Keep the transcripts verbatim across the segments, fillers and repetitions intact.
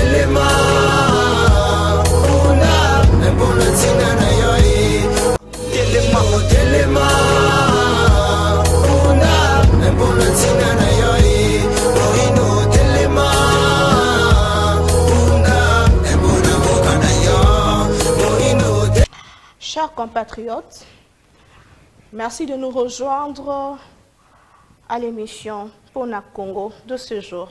telema una ebola tina na yo telema telema una ebola tina na yo oino telema una ebola boka na yo oino. Chers compatriotes, merci de nous rejoindre à l'émission Pona Congo de ce jour.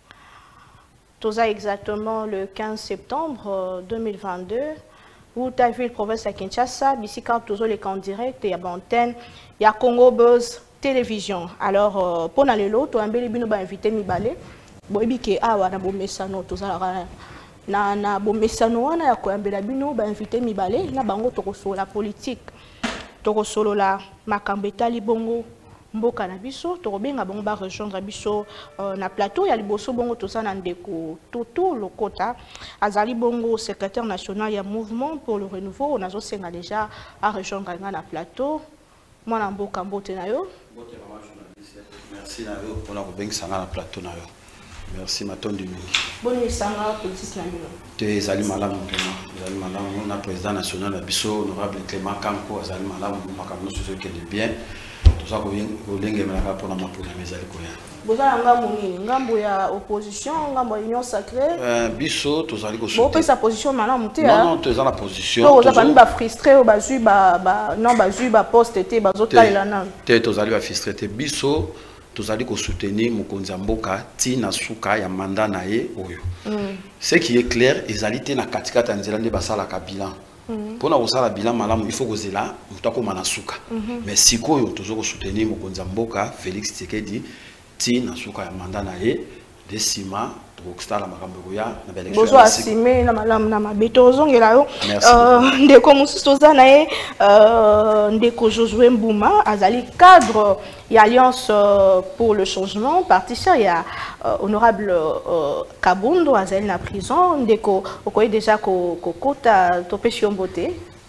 Tout ça exactement le quinze septembre deux mille vingt-deux, où tu as vu le province à Kinshasa, Bissika, toujours les camps directs, il y a antenne, il y a Congo Buzz Télévision. Alors, pour aller l'autre, tu as invité Mibale, Boibi qui a un bon message, tout ça. Na na bon message wana ya koyambela bino ba invité Mibale na bango tokosolo la politique tokosolo la makambo etali bongo mboka na biso tokobenga bango ba rejoindre biso euh, na plateau ya liboso bongo toza na ndeko Toto Lokota azali bongo secrétaire national ya mouvement pour le renouveau on a senga déjà à rejoindre na plateau mwana mboka mbote na yo mbote mama journaliste merci na yo pour la kobenga sanga na plateau na yo. Merci Matondi mingi. Bonne sanga politique na bino. Te zali malamu vraiment. Zali malamu na président national na biso honorable Clément Kanko zali malamu makambo soso ke de bien. Tout ça ko lenge melaka pour na mapona mezali ko ya. Boza ngambo nini? Ngambo ya opposition, ngambo ya union sacrée. Euh biso to zali ko soutenir. Bo pe sa position malamu te. Non non, te za la position. To za pas mi ba frustré o ba zu ba ba non ba zu ba poste te ba zotala na. Te to zali ba frustré te biso. Tozali ko soutenir mokonzi mboka ti na suka ya mandat na ye oyo. Mm. Ce qui est clair, ezalité na katika tanzela nde basala ka bilan. Mm. Pona kosala bilan malamu il faut ko zela mutako mana suka. Mm -hmm. Mais sikoyo tozo ko soutenir mokonzi mboka Félix Tshisekedi ti na suka ya mandat na ye desima tokostala makambo ya na belection. Bozo asime na malamu na mabeto ozongela yo. Euh ndeko mususu za na ye euh ndeko Josué Mbouma azali cadre il y a Alliance euh, pour le changement, partition, il y a euh, honorable euh, Kabundo, à la prison, ndeko, vous voyez déjà que Kota Topesio Mbote.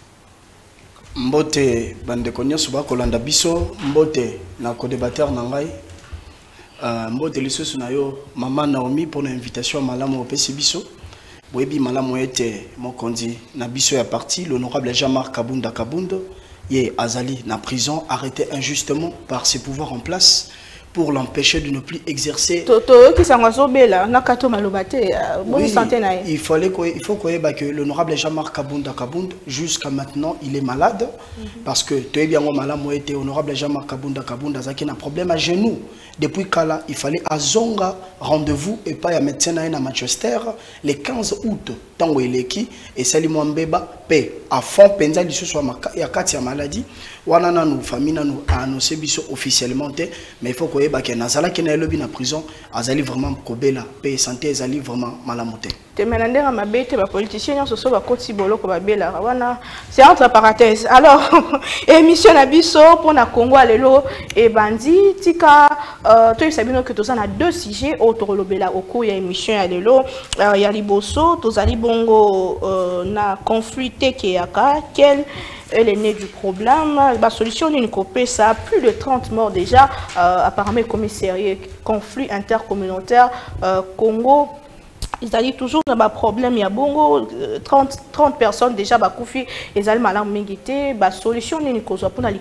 Mbote, bandeko nyoso ba kolanda biso, Mbote na co-débatteur nangai. Mbote lisusu na yo Mama Naomi pour l'invitation à malamu opesi biso. Boyebi malamu ete mokonzi na biso ya parti l'honorable Jean-Marc Kabunda Kabundo. Yé Azali na prison arrêté injustement par ses pouvoirs en place pour l'empêcher de ne plus exercer. Toto qui s'engagobela na kato malobate bonne santé na. Il fallait que il faut que l'honorable Jean-Marc Kabunda Kabunda jusqu'à maintenant il est malade mm -hmm. parce que tu es bien malade moi était honorable Jean-Marc Kabunda Kabunda zaki un problème à genoux depuis kala il fallait à Zonga rendez-vous et pas à médecin à Manchester le quinze août tango eleki et Sali Mwambeba pe à fond penza liso soit ya kati ya maladie wana na nous famille na nous annoncé biso officiellement mais il faut que ba ke nazala ke na lobi na prison azali vraiment kobela pe santé azali vraiment malamote te menandera mabete ba politiciens so so ba koti boloko ba bela wana c'est entre parenthèses alors émission na biso pour na Congo alelo et bandi tika euh to sabino que toza na deux sujets auto lobela au cours ya émission alelo ya liboso tozali bongo euh, na conflit tekeyaka quel est le nez du problème. La solution d'une copée, ça a plus de trente morts déjà, euh, apparemment commissariat, conflit intercommunautaire, euh, Congo. Ils allaient toujours dans un problème, il y a bongo, trente, trente personnes déjà, bah, koufi, ils allaient mal mingité, bah, solution n'est pour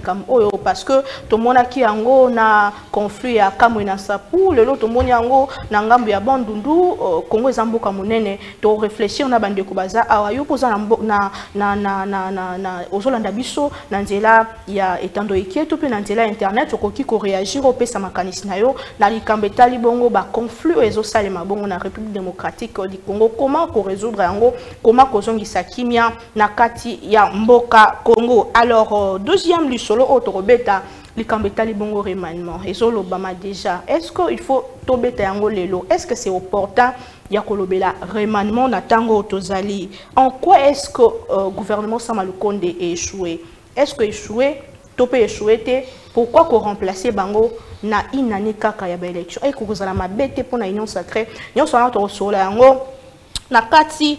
la parce que tout le monde qui a un conflit à Kamouina Sapou, le lot, tout le monde a un ngambu ya bandundu, Congo zambo kamunene, to réfléchir na bande kubaza, awayo posa na na na na na na ozolanda biso, nanzela ya etando ikie, tout pe nanzela internet, okoki ko réagir au pe sa makanisme na yo, na likambeta li bongo ba conflit ezo salema bongo na République démocratique du Congo, comment qu'on résoudre yango, comment qu'on zongisa kimia na kati ya mboka Congo. Alors euh, deuxième lu solo autorobeta likambeta li bongo remaniement et solo bama déjà est-ce qu'il faut tobeta yango lelo, est-ce que c'est opportun ya kolobela remaniement na tango tozali, en quoi est-ce que euh, gouvernement Samalukonde est échoué, est-ce que échoué topé échoué te pourquoi qu'on remplacer bango na inani kaka ya ba élection et ko kozala mabete pour na union sacrée union sona to sola yango na kati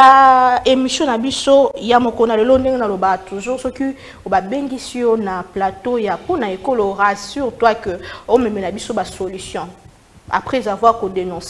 ya émission na biso ya mokona lelo ndenge na loba toujours ce qui oba bengisio na plateau ya pona ekolo rassure toi que o memela biso ba solution après avoir ko dénoncé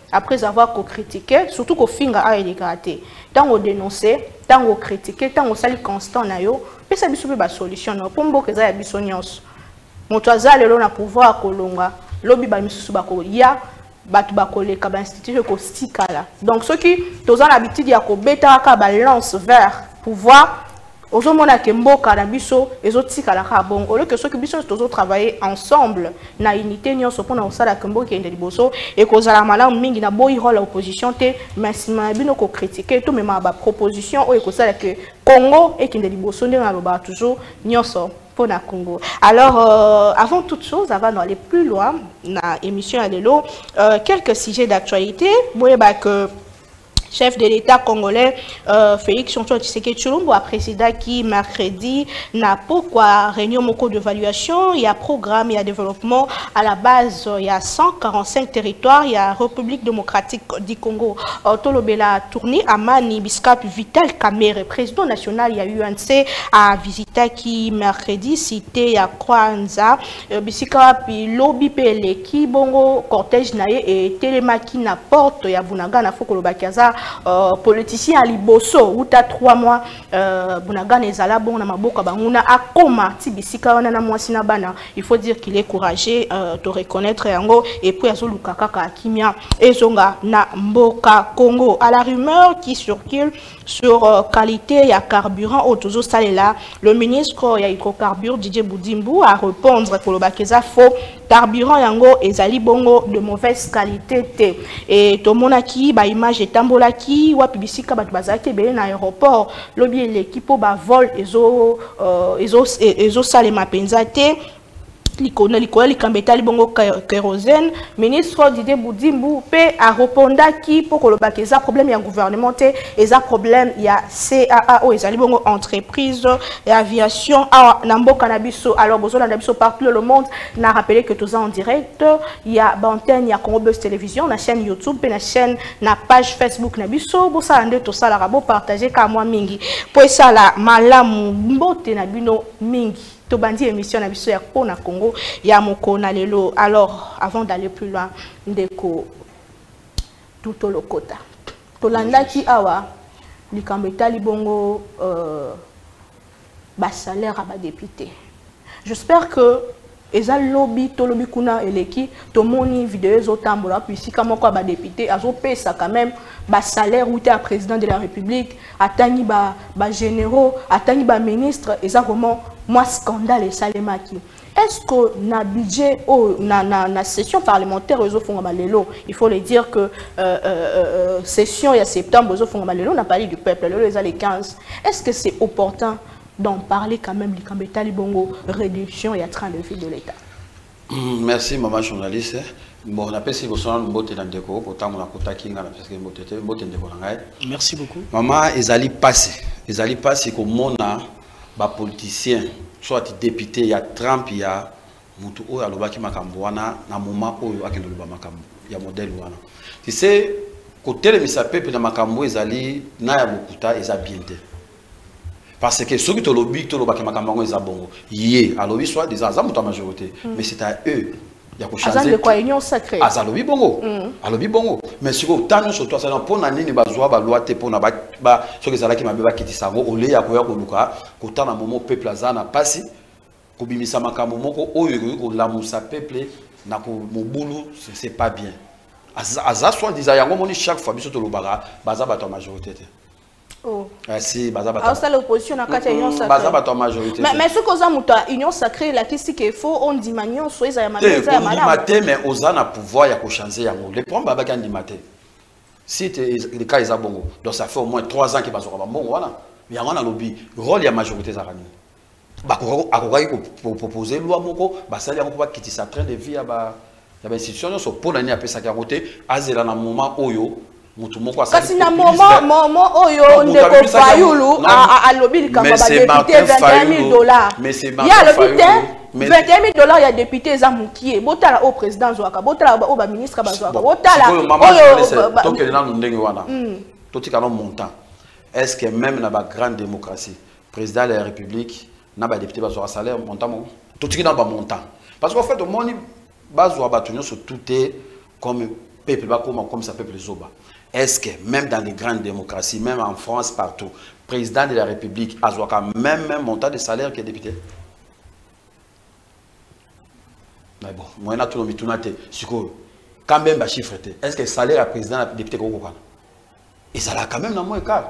après avoir critiqué, surtout qu'au finga a été gratté. Tant on dénoncé, tant on critiqué, tant on sali constant na yo, puis ça biso ba solution no pombo que ça ya biso nyonso. Moto azale lo na pouvoir kolonga, lobi ba misusu ba ko ya batu ba koleka ba institution ko stikala. Donc ceux qui tozan l'habitude ya ko beta ka balance vers pouvoir ozomona ke mboka na biso ezotikala ka bon au lieu que ceux qui biso tozo travailler ensemble na unité nyonso pona osala ke mboka ende liboso et kozala malamu mingi na boyi rôle opposition te maximum bino ko critiquer tout même ba proposition o ekozala ke Congo et kende liboso ndenge aloba toujours nyonso pour na Congo. Alors euh, avant toute chose, avant d'aller plus loin na émission à l'élo, euh, quelques sujets d'actualité. Moi bah que chef de l'État congolais, euh, Félix Antoine Tshisekedi Tshilombo, a président qui mercredi n'a pas quoi réunion moko d'évaluation, il y a programme, il y a développement à la base, il y a cent quarante-cinq territoires, il y a République démocratique du Congo, euh, Tolobela tournée à Mani Biscap Vital Kamere, président national, il y a U N C à visiter qui mercredi cité ya Kwanza, euh, Bisika puis lobby pele qui bongo cortège nae et télémaki na porte ya Bunaga na foko lobakiaza. Euh, politicien à Liboso ou t'as trois mois euh, Bunaga nezala bon na maboka banguna akoma tibisika wana na mwasi na bana il faut dire qu'il est courageux euh, de reconnaître yango et puis azoluka kaka kimia ezonga na mboka Congo à la rumeur qui circule sur euh, qualité ya carburant au toujours salela le ministre ya hydrocarbures Didier Boudimbu a répondre pour le bakeza faux carburant yango ezali bongo de mauvaise qualité te et tomonaki ba image etambola ki wa pibisika batu bazaki be na aéroport lobi l'équipe ba vol ezo euh, ezo ezo salema penza te likona likola likambeta libongo kérosène ministre Didier Boudimbu pe a répondaki pour que le bakeza problème ya gouvernement te eza problème ya C A A O ezali bongo entreprise d'aviation à namboka na biso alors bozola na biso partout le monde n'a rappelé que tous en direct il y a antenne ya Congo Buzz Télévision na chaîne YouTube pe na chaîne na page Facebook na biso bosa ande to sala rabo partager ka moi mingi po ça la malamu mbote na bino mingi Tobandi émission na biso ya Pona Congo ya moko na lelo. Alors avant d'aller plus loin ndeko tout le kota tolanda ki awa likambeta libongo euh, ba salaire à ba député. J'espère que eza lobby to lobby kuna eleki to moni vidéo zotambola puis si comme quoi ba député azo pesa quand même ba salaire ou à président de la République atani ba ba généraux atani ba ministre eza vraiment moi scandale et salemaki. Est-ce que na budget ou na na na session parlementaire aux fonds malelo il faut le dire que euh, euh, euh, session il y a septembre aux fonds malelo on a parlé du peuple le les les quinze. Est-ce que c'est opportun d'en parler quand même l'Ikambeta Libongo réduction et train de vie de l'État? Merci maman journaliste. Bon, on appelle si vous sont mbote dans déco autant on a kotaki ngala parce que mbote te mbote ndeko ngai. Merci beaucoup. Maman ezali passé. Ezali passé ko mona ba politicien soit député il y a Trump il y a mutu oyo alobaki makambo wana na moment oyo akendo loba makambo ya modèle wana. Tu sais côté le misa peuple na makambo ezali na ya bokuta eza bien te. Parce que ceux qui te lobby, te lobby, makambo eza bongo. Yé, à lobby soit des azam ou majorité, mais c'est à eux. Il y a quoi changer. Azam de quoi union sacrée. Azam lobby bongo. À lobby bongo. Mais si vous tant sur toi, ça n'a pas nani ni bazwa ba loi te pour na ba ba ceux qui zala qui m'a kiti sango olé ya koya ko luka, ko tant na moment peuple azana pasi, ko bimisa makambo moko oyo ko lamusa peuple na ko mobulu, c'est pas bien. Azam soit disant yango moni chaque fois biso to lobara, baza ba ta majorité. Oh. Ah si, baza alors ça l'opposition a quatre union sacrée. Baza bato majorité. Mais mais ce qu'on a muta union sacrée la qui c'est qu'il faut on dit manion soit ça ya maté ça madame. Maté mais osana pouvoir ya ko changer yango. Le problème baba kan di maté. Si le cas est bongo. Donc ça fait au moins trois ans que bazo ba bongo voilà. Mais yango na lobby rôle ya majorité za rani. Ba ko akokai ko proposer loi moko ba sali yango ba kitisa train de vie ya ba ya ba institution so pour nani apesa ka côté azela na moment oyo. Kasi na moment moment oyo ndeko Fayulu a lobby likamba ba député vingt et un mille dollars. Il y a lobby vingt et un mille dollars il y a député za mukie. Botala au président Zouaka, botala au ba ministre ba Zouaka. Botala oyo donc il y a ndenge wana. Toti kana montant. Est-ce que même na ba grande démocratie, président de la République na ba député ba Zouaka salaire montant mo. Toti kana ba montant. Parce qu'en fait au moni ba Zouaka ba tunyo sur tout est comme peuple va comme comme ça peuple zoba. Est-ce que même dans les grandes démocraties, même en France partout, président de la République a même même montant de salaire que député? Mais bon, moi na tout le mituna te siko quand même ba chiffre te. Est-ce que le salaire à président et député ko ko? Et ça là quand même dans moins écart.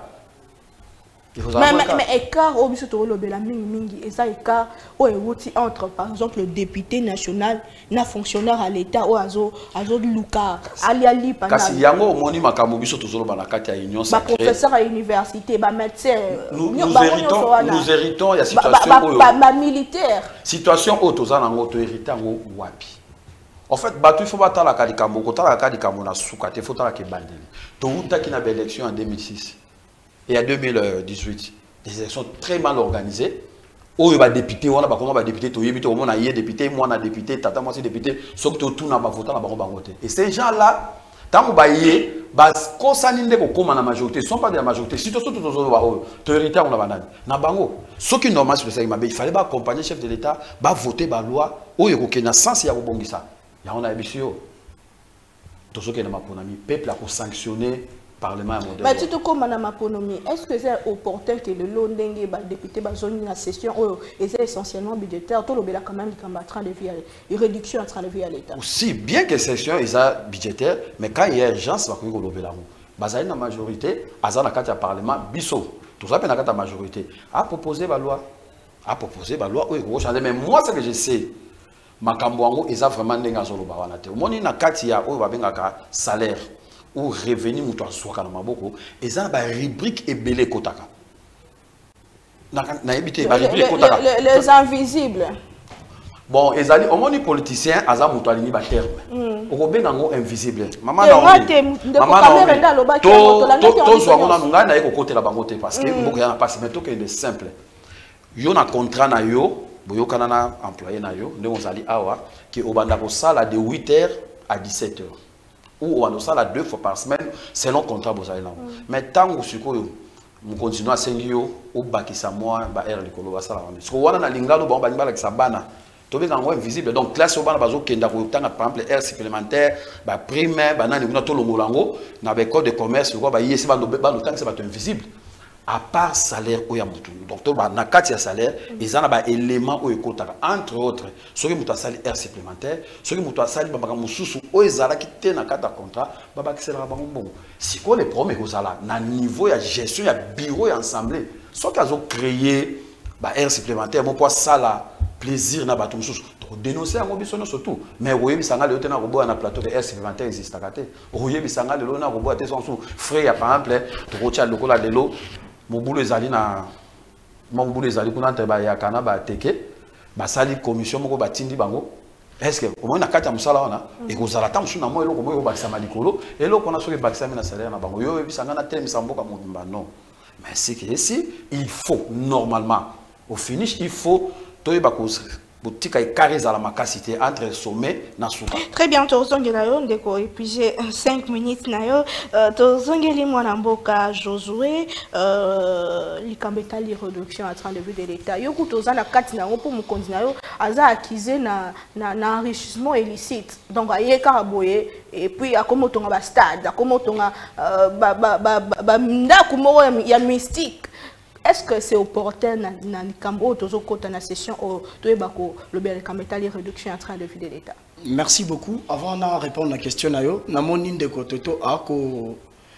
Mais, mais, mais écart au biso to lobela mingi mingi et ça écart au ewuti entre par exemple le député national na fonctionnaire à l'état ou azo azo luka ali ali pendant kasi yango moni makambo biso to zolo bana kati ya union sacrée ba professeur à université ba médecin nous, nous héritons nous héritons ya situation oyo ba, ba, ba militaire situation oyo tozana ngo to hériter ngo wapi en fait batu il faut batala kali kambo ko tala kali kambo na suka te faut tala ke bandeli to uta ki na ba élection en deux mille six. Et en deux mille dix-huit, des élections très mal organisées. Où il y a des députés, on a pas comment va député, tout y on a député, moi on a député, tata moi c'est député, sauf que tout n'a pas voté, n'a pas voté. Et ces gens-là, tant qu'on va y bas consaninde ko comme la majorité, sont pas de la majorité. Si tout tout tout tout autorité on a banane. Na bango. Ce qui est normal sur le Sahel, il fallait pas accompagner le chef de l'État, bah voter la loi, où il y a un sens il y a bongi-ça. Il y a on aébissio. Tout ce qui est dans ma ponami, peuple a sanctionné. Mais tu te comme madame Aponomi, est-ce que c'est opportun que le long dengue député bazoni la session et c'est essentiellement budgétaire tout le béla quand même en train de vivre une réduction en train de vivre à l'état. Aussi bien que session est budgétaire mais quand il y a urgence va qu'on le béla bazali la majorité azana kati ya parlement biso tout ça na kati la majorité a proposé la loi a proposé la loi oui changer mais moi ce que je sais makambo ngo eza vraiment ndenga zolo ba wana te moni na kati ya o ba bengaka salaire ou revenu muto soka na maboko eza ba rubrique ebele kotaka na na ebité ba rubrique kotaka les invisibles bon ezali omoni politicien aza muto alini ba terme okobenga ngo invisible mama na mama na to to zo ngona ngai na ekokotela bango te parce que mboko ya na passe mais to que de simple yo na contrat na yo boyokana na employé na yo ndeko zali awa ki obanda ko sala de huit heures à dix-sept heures ou on a ça deux fois par semaine selon contrat bozali là mais tant que sikoyo nous continuons à sengio au bakisa moi ba air likolo ba sala on so wana na lingalo ba bana ba sabana to be ngo invisible donc classe bana bazo kenda ko tanga par exemple air supplémentaire ba primaire ba nani kuna to longolango na ba école de commerce ko ba yesi ba no ba no tanga c'est ba invisible à part salaire ou ya mutu donc to ba na kati ya salaire ils en a ba élément ou ekotaka entre autres ce que mutu a sali air supplémentaire ce que mutu a sali ba ba mususu o ezala ki te na kata contrat ba ba kisela ba bon si ko les problèmes ko sala na niveau ya gestion ya bureau ya assemblée so qu'ils ont créé ba air supplémentaire mon pour sala plaisir na ba to mususu to dénoncer en obisono surtout mais oyebi sanga le tena ko boya na plateau de air supplémentaire existe takate oyebi sanga le na ko boya te son sous frais ya par exemple to ko tia lokola de l'eau mon boulot ezali na mon boulot ezali kuna nte ba ya kana ba teke ba sali commission moko ba tindi bango est-ce que au moins na kati ya musala wana e ko zala tam suna mo eloko mo ba kisama likolo eloko na soki ba kisama na salaire na bango yo ebisanga na tele misamboka mobimba non mais c'est que ici il faut normalement au finish il faut toyeba ko boutique et carré à la macacité entre sommet na souka. Très bien, tu as ndeko épuisé cinq minutes nayo. Tu as mwana mboka Josué euh likambeta li réduction en train de vue de l'état. Yo kutoza na kati na pour mu continue yo aza accusé na na na enrichissement illicite. Donc aye karaboye et puis a comment tonga ba stade, a comment tonga ba ba ba ba ndako mo ya mystique. Est-ce que c'est opportun dans le Cambo, dans la session, le Cambo réduction en train de vie de l'État? Merci beaucoup. Avant de répondre à la question, je vais de Kototo ako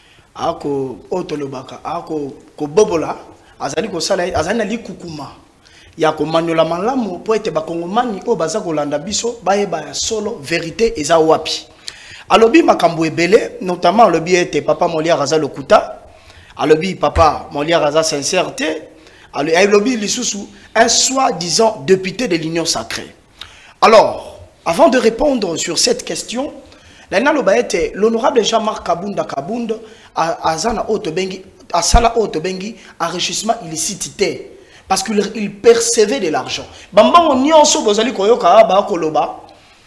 ako otolobaka ako ko bobola azali ko sala azali na likukuma ya ko manyola malamu po ete bakongomani o baza ko landa biso bayeba solo vérité eza wapi. Alobi makambo ebele notamment alobi ete papa Molière aza lokuta. Alobi papa, Molière Raza sincérité. Alobi Lissousou, un soi-disant député de l'Union sacrée. Alors, avant de répondre sur cette question, l'honorable Jean-Marc Kabunda Kabunda a Zana Otobengi, a Sala Otobengi, enrichissement illicité. Parce qu'il percevait de l'argent. Bamba on y en so bozali koyoka ba koloba.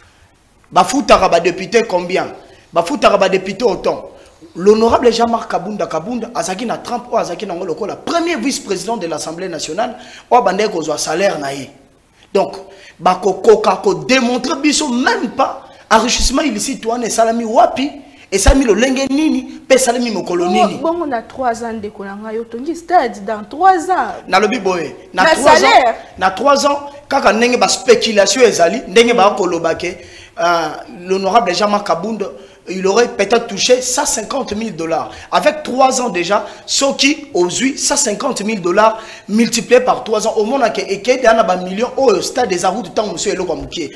Ba foutara ba député combien? Ba foutara ba député autant. L'honorable Jean-Marc Kabunda Kabunda azaki na trente ou azaki na ngolo la premier vice-président de l'Assemblée nationale o bande ko zo salaire na ye. Donc ba ko koka ko démontrer biso même pas enrichissement illicite wana salami wapi Et ça mis le lenge nini, pe salami mokolo nini. Bon, on a trois ans de kolanga yotongi stade dans trois ans. Na lobi boye, na na trois salaire. ans, na trois ans, kaka ndenge ba spéculation ezali, ndenge ba kolobake, euh, l'honorable Jean-Marc Kabound, il aurait peut-être touché cent cinquante mille dollars. Avec trois ans déjà, ceux qui ont eu cent cinquante mille dollars multipliés par trois ans, au monde et qu'il y a un million au stade des arroutes de temps, monsieur Elo Moukié.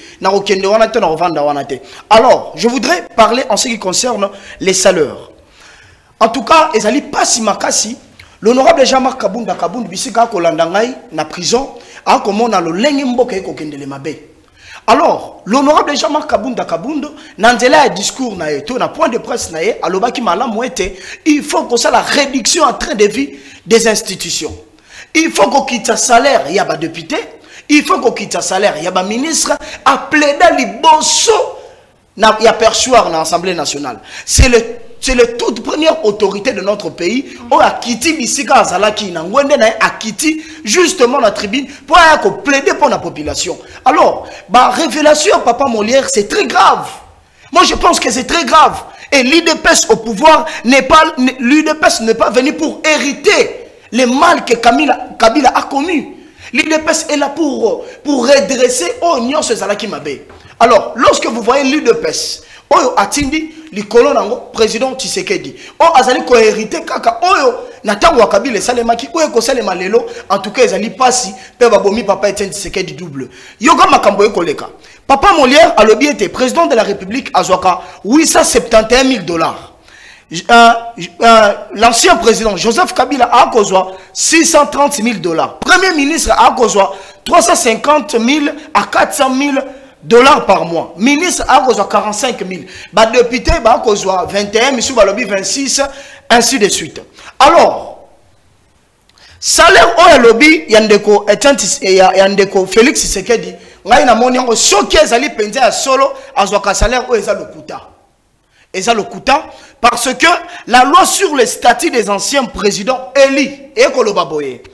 Alors, je voudrais parler en ce qui concerne les salaires. En tout cas, Ezali Passi Makasi, l'honorable Jean-Marc Kabound, Kabound, Bissika Kolandangai, na prison, a comme on a le lengembo qui est kokendele mabe. Alors, l'honorable Jean-Marc Kabound Kabound, Nandela a discours na eto, na point de presse na e, alobaki malam wete, il faut que ça la réduction en train de vie des institutions. Il faut qu'on quitte un salaire, il y a pas député, il faut qu'on quitte un salaire, il y a pas ministre, à plaider les bosso, il y a perchoir dans l'Assemblée nationale. C'est le C'est la toute première autorité de notre pays. On a quitté Bissika Azalaki, a quitté justement la tribune pour plaider pour la population. Alors, bah, révélation, Papa Molière, c'est très grave. Moi, je pense que c'est très grave. Et l'U D P S au pouvoir n'est pas, l'U D P S n'est pas venu pour hériter les mal que Kabila, Kabila a commis. L'U D P S est là pour, pour redresser Oignon Zalaki Mabe. Alors, lorsque vous voyez l'U D P S, Oyo Atindi, le colon président Tshisekedi. O azali ko hérité kaka oyo natango wa Kabila salemaki oyo ko salema lelo en tout cas ezali pasi pe babomi papa Etienne Tshisekedi double. Yoga makambo ekoleka. Papa Molière alobi était président de la République azwaka huit cent soixante et un mille dollars. Euh, euh, L'ancien président Joseph Kabila a kozwa six cent trente mille dollars. Premier ministre a kozwa trois cent cinquante mille à quatre cent mille dollars par mois. Ministre a kozwa quarante-cinq mille. Bah député a kozwa vingt et un, monsieur Balobi vingt-six, ainsi de suite. Alors, salaire au lobby yandeko yandeko Félix Tshisekedi ngai na moni ngo soki ezali penza ya solo azwaka salaire o eza lokuta. Eza lokuta parce que la loi sur les statuts des anciens présidents élit et koloba boye.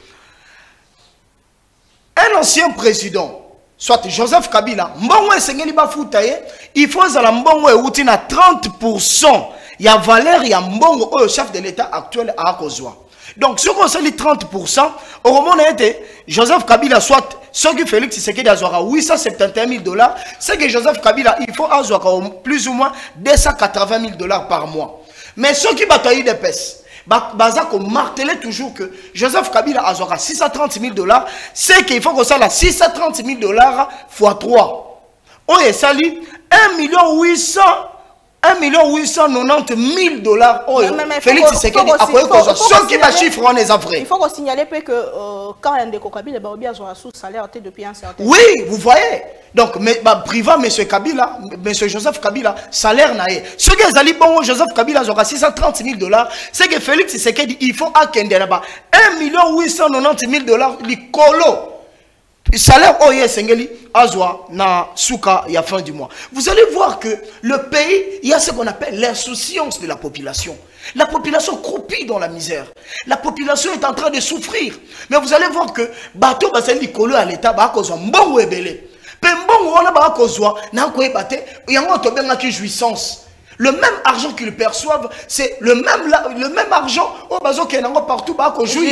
Un ancien président soit Joseph Kabila, mbongo esengeli bafuta ye, il faut zala mbongo euti na trente pour cent ya valeur ya mbongo au chef de l'état actuel a kozwa. Donc si on se dit trente pour cent, au moment où Joseph Kabila soit ce que Félix Tshisekedi a huit cent soixante et un mille dollars, c'est que Joseph Kabila il faut avoir plus ou moins deux cent quatre-vingt mille dollars par mois. Mais ceux qui bataillent des pèses, Bazako martelait toujours que Joseph Kabila a six cent trente mille dollars, c'est qu'il faut que ça la six cent trente mille dollars fois trois. On est sali un million huit cents un million huit cent quatre-vingt-dix mille dollars. Oh, Félix Tshisekedi a quoi que ce qui va chiffrer on est vrai. Il faut qu'on signale que euh, quand il y a des Kabila, il y a un sous-salaire depuis un certain temps. Oui, vous voyez. Donc, mais, bah, privat, M. Kabila, M. Joseph Kabila, salaire naé. Ce que Zali bon, Joseph Kabila, aura six cent trente mille dollars, c'est que Félix Tshisekedi, il faut à Kende là-bas un million huit cent quatre-vingt-dix mille dollars, les colo. Salaire oye sengeli azwa na souka ya fin du mois. Vous allez voir que le pays, il y a ce qu'on appelle l'insouciance de la population. La population croupit dans la misère. La population est en train de souffrir. Mais vous allez voir que bateau basali kolo à l'état ba kozwa mbongo ebele. Pe mbongo wana ba kozwa na ko ebate yango to benga ki jouissance. Le même argent qu'ils perçoivent, c'est le même, le même argent au bazo qui est partout bas qu'on joue. Il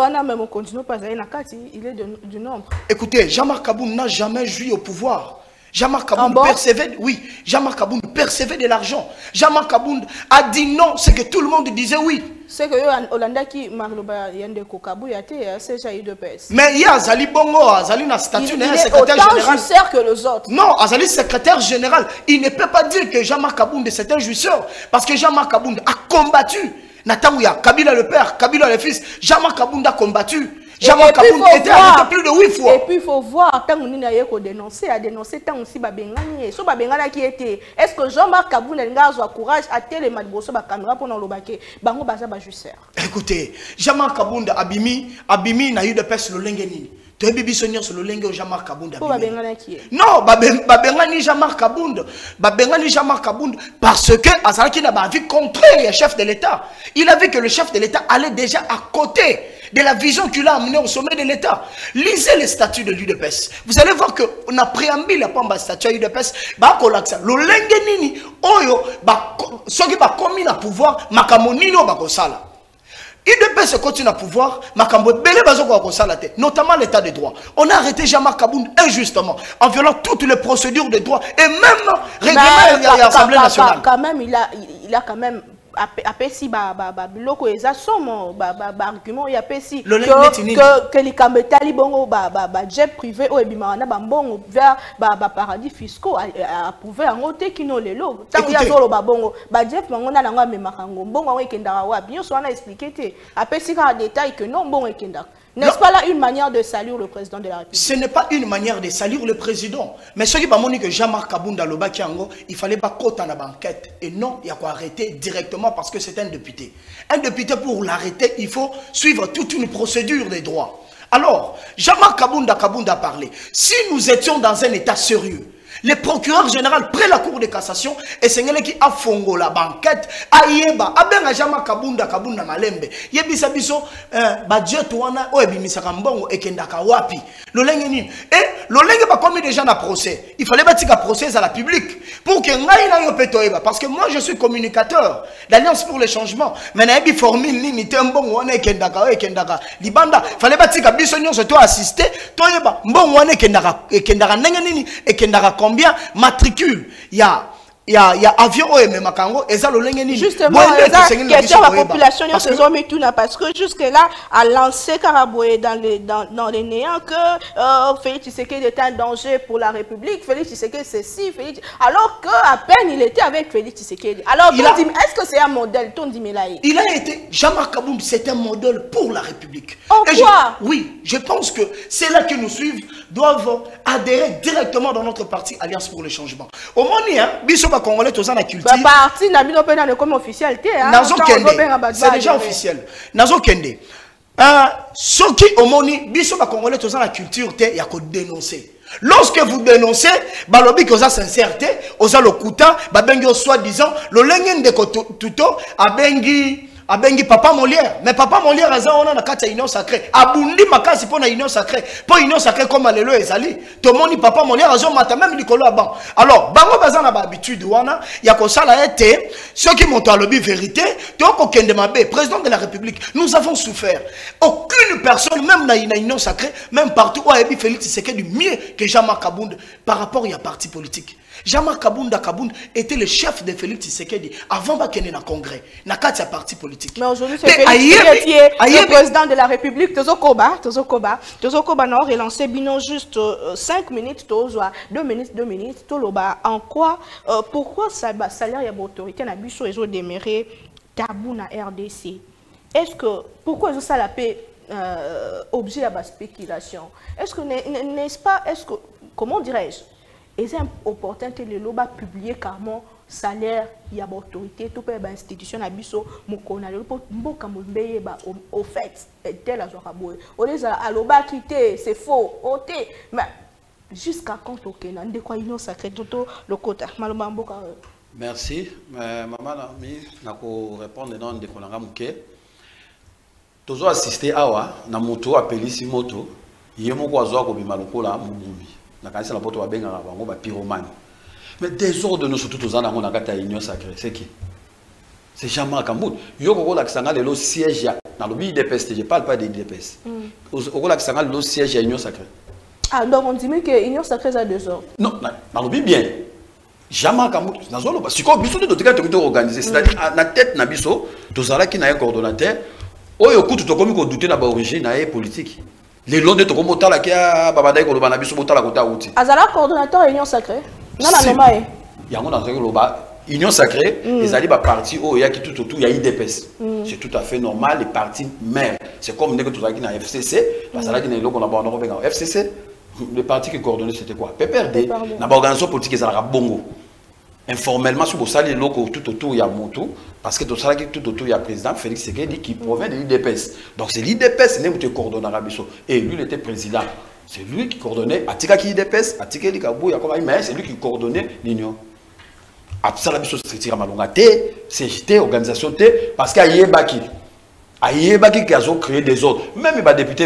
est du nombre. Écoutez, Jean-Marc Kabound n'a jamais joui au pouvoir. Jean-Marc Kabound ah bon? percevait, oui, Jean-Marc Kabound percevait de l'argent. Jean-Marc Kabound a dit non, c'est que tout le monde disait oui. C'est que en Hollande qui Marloba yande Kokabou yate c'est Jaïd de Pes. Mais il y a Azali Bongo, Azali na statut il, il secrétaire est général. Jouisseur que les autres. Non, Azali secrétaire général. Il ne peut pas dire que Jean-Marc Kabound est un jouisseur parce que Jean-Marc Kabound a combattu. Natangouya, Kabila le père, Kabila le fils, Jean-Marc Kabound a combattu. Jean-Marc Kabound était arrêté plus de huit fois. Et puis il faut voir, tant qu'on a dénoncé, à dénoncer, tant aussi Babengani. So Babengani qui était. Est-ce que Jean-Marc Kabound a le courage à télé Madbosso Bakandra pour le baquet? Bango Baza Bajusser. Écoutez, Jean-Marc Kabound a abimi, abimi n'a eu de peste le Lengeni. Tu es bibi sonnier sur le Lengue Jean-Marc Kabound. Non, Babengani Jean-Marc Kabound. Babengani Jean-Marc Kabound parce que Azalaki n'a pas vu contraire le chef de l'État. Il a vu que le chef de l'État allait déjà à côté de la vision qu'il a amenée au sommet de l'État. Lisez les statuts de l'U D P S. Vous allez voir qu'on a préambule à statut de l'U D P S. Le lenge nini, oyo, ceux qui ont commis le pouvoir, makamoni no bakosala. U D P S continue à pouvoir, notamment l'état de droit. On a arrêté Jean-Marc Kabound injustement, en violant toutes les procédures de droit et même règlement de l'Assemblée nationale. Quand même, il a, il a quand même apesi ba ba ba biloko eza somo ba ba argument ya pesi que que les kametali bongo ba ba ba jet privé o ebima na ba mbongo vers ba ba paradis fiscaux approuvé en ote kino lelo tant ya zolo ba bongo ba jet bango na nango memaka ngo mbongo ngo ekendaka wa bien so na expliquer te apesi ka détail que non mbongo ekendaka. N'est-ce pas là une manière de saluer le président de la République? Ce n'est pas une manière de saluer le président. Mais ce qui m'a dit que Jean-Marc Kabound Lobakiango, il fallait pas côté la banquette. Et non, il y a quoi arrêter directement parce que c'est un député. Un député, pour l'arrêter, il faut suivre toute une procédure des droits. Alors, Jean-Marc Kabound Kabound a parlé. Si nous étions dans un état sérieux, le procureur général près la cour de cassation et c'est qui a fongo la banquette ayeba abenga Jean-Marc Kabound Kabound malembe yebisa biso budget wana o ebimisa kambongo ekendaka wapi lolenge nini et lolenge ba commis déjà na procès il fallait batika procès à la public pour que ngai na yo petoyeba parce que moi je suis communicateur d'Alliance pour le changement mais na yebi formule nini tembongo wana ekendaka ekendaka libanda fallait batika biso nyonso to assister toyeba mbongo wana ekendaka ekendaka ndenge nini ekendaka combien matricule il y a il y a il y a avion O M Makango et ça le lengeni justement question la population ne se sont mis tout là parce que jusque là a lancé Karaboué dans les dans dans les néants que euh, Félix Tshisekedi était un danger pour la République. Félix Tshisekedi c'est si Félix alors que à peine il était avec Félix Tshisekedi. Alors est-ce que c'est un modèle ton dit Melaye? Il a été Jean-Marc Kabound c'est un modèle pour la République. En quoi? Je, oui, je pense que c'est là que nous suivent doivent adhérer directement dans notre parti Alliance pour le changement. Au moins hein, biso ba congolais tous en la culture. Ba parti na bino pe na comme officialité hein. C'est déjà officiel. Nazo kende. Euh ce qui au moni biso ba congolais tous en la culture té ya ko dénoncer. Lorsque vous dénoncez, balobi que ça sincérité, osa le kuta, ba bengi au soi-disant, le lengen de tuto a bengi a bengi papa Molière, mais papa Molière a on a kata union sacrée. Abundi makasi pour la union sacrée, pour union sacrée comme alelo ezali. Tout le monde papa Molière a mata même likolo aban. Alors, bango bazana na ba habitude wana, ya ko sala été, ceux qui montent à lobby vérité, to ko kende mabe, président de la République, nous avons souffert. Aucune personne même na union sacrée, même partout où Ebi Félix Tshisekedi du mieux que Jean-Marc Kabound par rapport à parti politique. Jean-Marc Kabound Kabound était le chef de Félix Tshisekedi avant qu'il y ait un congrès, dans un parti politique. Mais aujourd'hui, c'est Félix Tshisekedi qui est le président de la République. Tozo Koba, Tozo Koba, Tozo Koba n'a relancé Bino juste cinq minutes, deux minutes, deux minutes, Toloba. En quoi, euh, pourquoi ça salaire y a autorité n'a biso et déméré tabou na R D C? Est-ce que pourquoi ça la paix euh, objet à la spéculation? Est-ce que n'est-ce pas, est-ce que comment dirais-je? Et c'est opportun que le loba publier carrément salaire il y a autorité tout peut institution abisso mokona le mboka mbeye ba au fait tel azwa boye on les a aloba quitter c'est faux oté mais jusqu'à quand okena ndé quoi union sacrée toto lokota maloma mboka. Merci mais maman ami na ko répondre non de konanga muke tozo assister awa na moto appelisi moto yemo ko azwa ko bima lokola mungumi na kanisa la poto ba benga bango ba pyromane. Mais désordre nous surtout aux années on a gata union sacrée c'est qui? C'est Jean-Marc Kabound. Yo ko la kisanga le siège dans le I D P S, je parle pas des I D P S. Au la kisanga le siège à union sacrée. Ah donc on dit que union sacrée a désordre. Non, dans le bien. Jean-Marc Kabound na zolo parce que biso de cas to organiser, c'est-à-dire na tête na biso, to zala ki na un coordonnateur, oyo kutu to komi ko douter na ba origine na politique. Les longs de to komo tala ki babadai ko lobana biso botala ko ta outi. Azala coordonnateur union sacrée. Non non non mais yango na zolo loba union sacrée, les alliés partis oh il y a qui tout autour il y a I D P S. C'est tout à fait normal les partis mères. C'est comme que tout ça qui na F C C, parce que là qui na loko na ba on va F C C. Le parti qui coordonnait c'était quoi? P P R D. Na ba organisation politique ça la bongo. Informellement sur ça les locaux tout autour il y a Montou parce que tout ça qui tout autour il y a président Félix Tshisekedi qui provient de l'I D P S. Donc c'est l'I D P S qui coordonne Arabiso et lui il était président. C'est lui qui coordonnait Atika qui I D P S, Atika Likabou mais c'est lui qui coordonnait l'union. Après ça la biso c'est tira malonga T, C G T organisation T parce qu'il y a Baki. Aïe, qui a créé des ordres. Même les députés,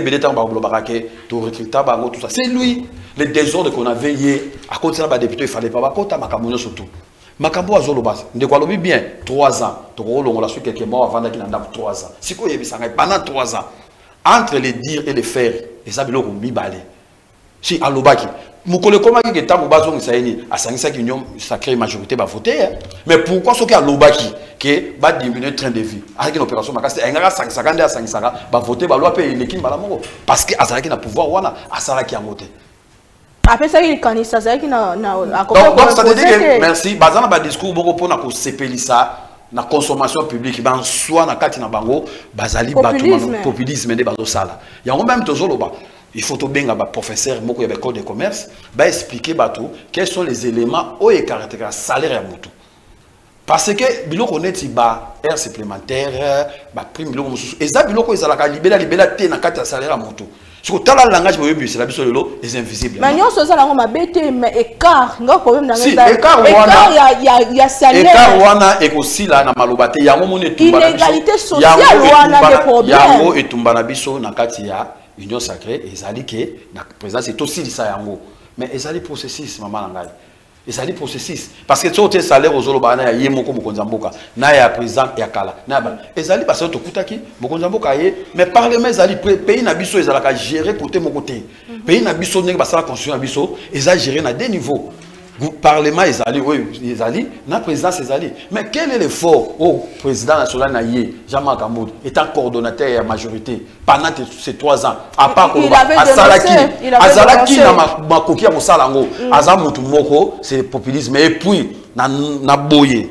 tout ça. C'est lui. Les désordres qu'on avait hier, à côté de la député, il fallait pas côté Makamouno surtout. Makambo Azolobas, de quoi l'objet bien, trois ans. On l'a su quelques mois avant qu'il en a trois ans. Si quoi il y a pendant trois ans, entre les dire et les faire, et ça, il y a si à l'obaki. Moukole comment il est temps bazon saini à cinq cents union sacrée majorité va voter mais pourquoi ce qui a l'obaki qui va diminuer le train de vie avec une opération makasi engara cinq cents à cinq cents va voter va loi payer l'équipe malamongo parce que azalaki na pouvoir wana azalaki en voter après ça il candidat azalaki na na donc donc ça veut dire que merci bazana ba discours beaucoup pour na ko sepelisa na consommation publique ben soit na kati na bango bazali batumano populisme de bazo sala yango même tozoloba. Il faut bien que professeur moko ya école de commerce va expliquer bateau quels sont les éléments où est caractérisé salaire à moto. Parce que biloko neti ba air supplémentaire, ba prime biloko mususu. Et ça biloko ezalaka libéla libéla te na kati ya salaire à moto. Sur le langage boyebi c'est la biso lelo est invisible. Mais nous ça la ngoma bete mais écart, nga problème dans si, écart écart il y a il y a salaire. Écart wana ekosi la na malobate yango moni tumba. Inégalité sociale wana des problèmes. Yango etumba na biso na kati ya Union sacrée, et ça dit que la présidence est aussi ça yango. Mais ils allaient processus, maman langai. Ils allaient processus. Parce que tout est salaire aux Zoloba, na yemo comme Konzamboka, na ya président ya kala. Na ba. Ils allaient passer au Kutaki, Mokonzamboka yé. Mais parlement ils allaient pays na biso ils allaient gérer côté mon côté. Pays na biso n'est pas ça la constitution na biso, ils allaient gérer na deux niveaux. Parlement ils allaient, oui ils allaient, na présidence ils allaient. Mais quel est l'effort au président national naïe, Jean-Marc Amoud, étant coordonnateur à la majorité pendant ces trois ans, à part qu'on va à Salaki, à Salaki na makoki à Mosalango, à Zamutu Moko, c'est le populisme et puis na na boye.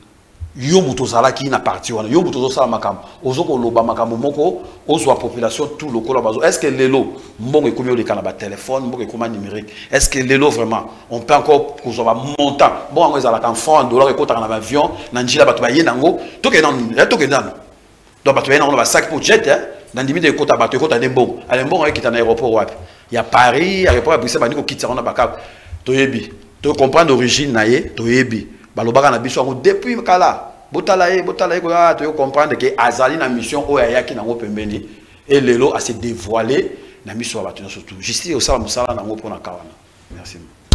Yo muto Salaki na parti wana, yo muto Sala Makam, ozoko loba Makam Moko, ozo population tout le colo bazo. Est-ce que l'élo, mbongo ekomi le canaba téléphone, mbongo ekomi numérique. Est-ce que l'élo vraiment, on peut encore qu'on montant, bon on ezala kan franc dollar ekota na avion, na njila bato ba yenango, to ke nan, to ke nan. Donc bato yenango ba sac pour jet hein, dans limite ekota bato ekota de bon. Ale mbongo ekita na aéroport wapi. Il y a Paris, aéroport à Bruxelles, baniko kitsa na bakab. To yebi, to comprendre l'origine na ye, to yebi. Balobaka na biso depuis kala. Botalaye, botalaye, tu veux comprendre que Azali na mission oyayaki na ngopembeni et lelo a se dévoilé na mission ba tuna surtout. Justice au sala musala na ngopo na kawana. Merci.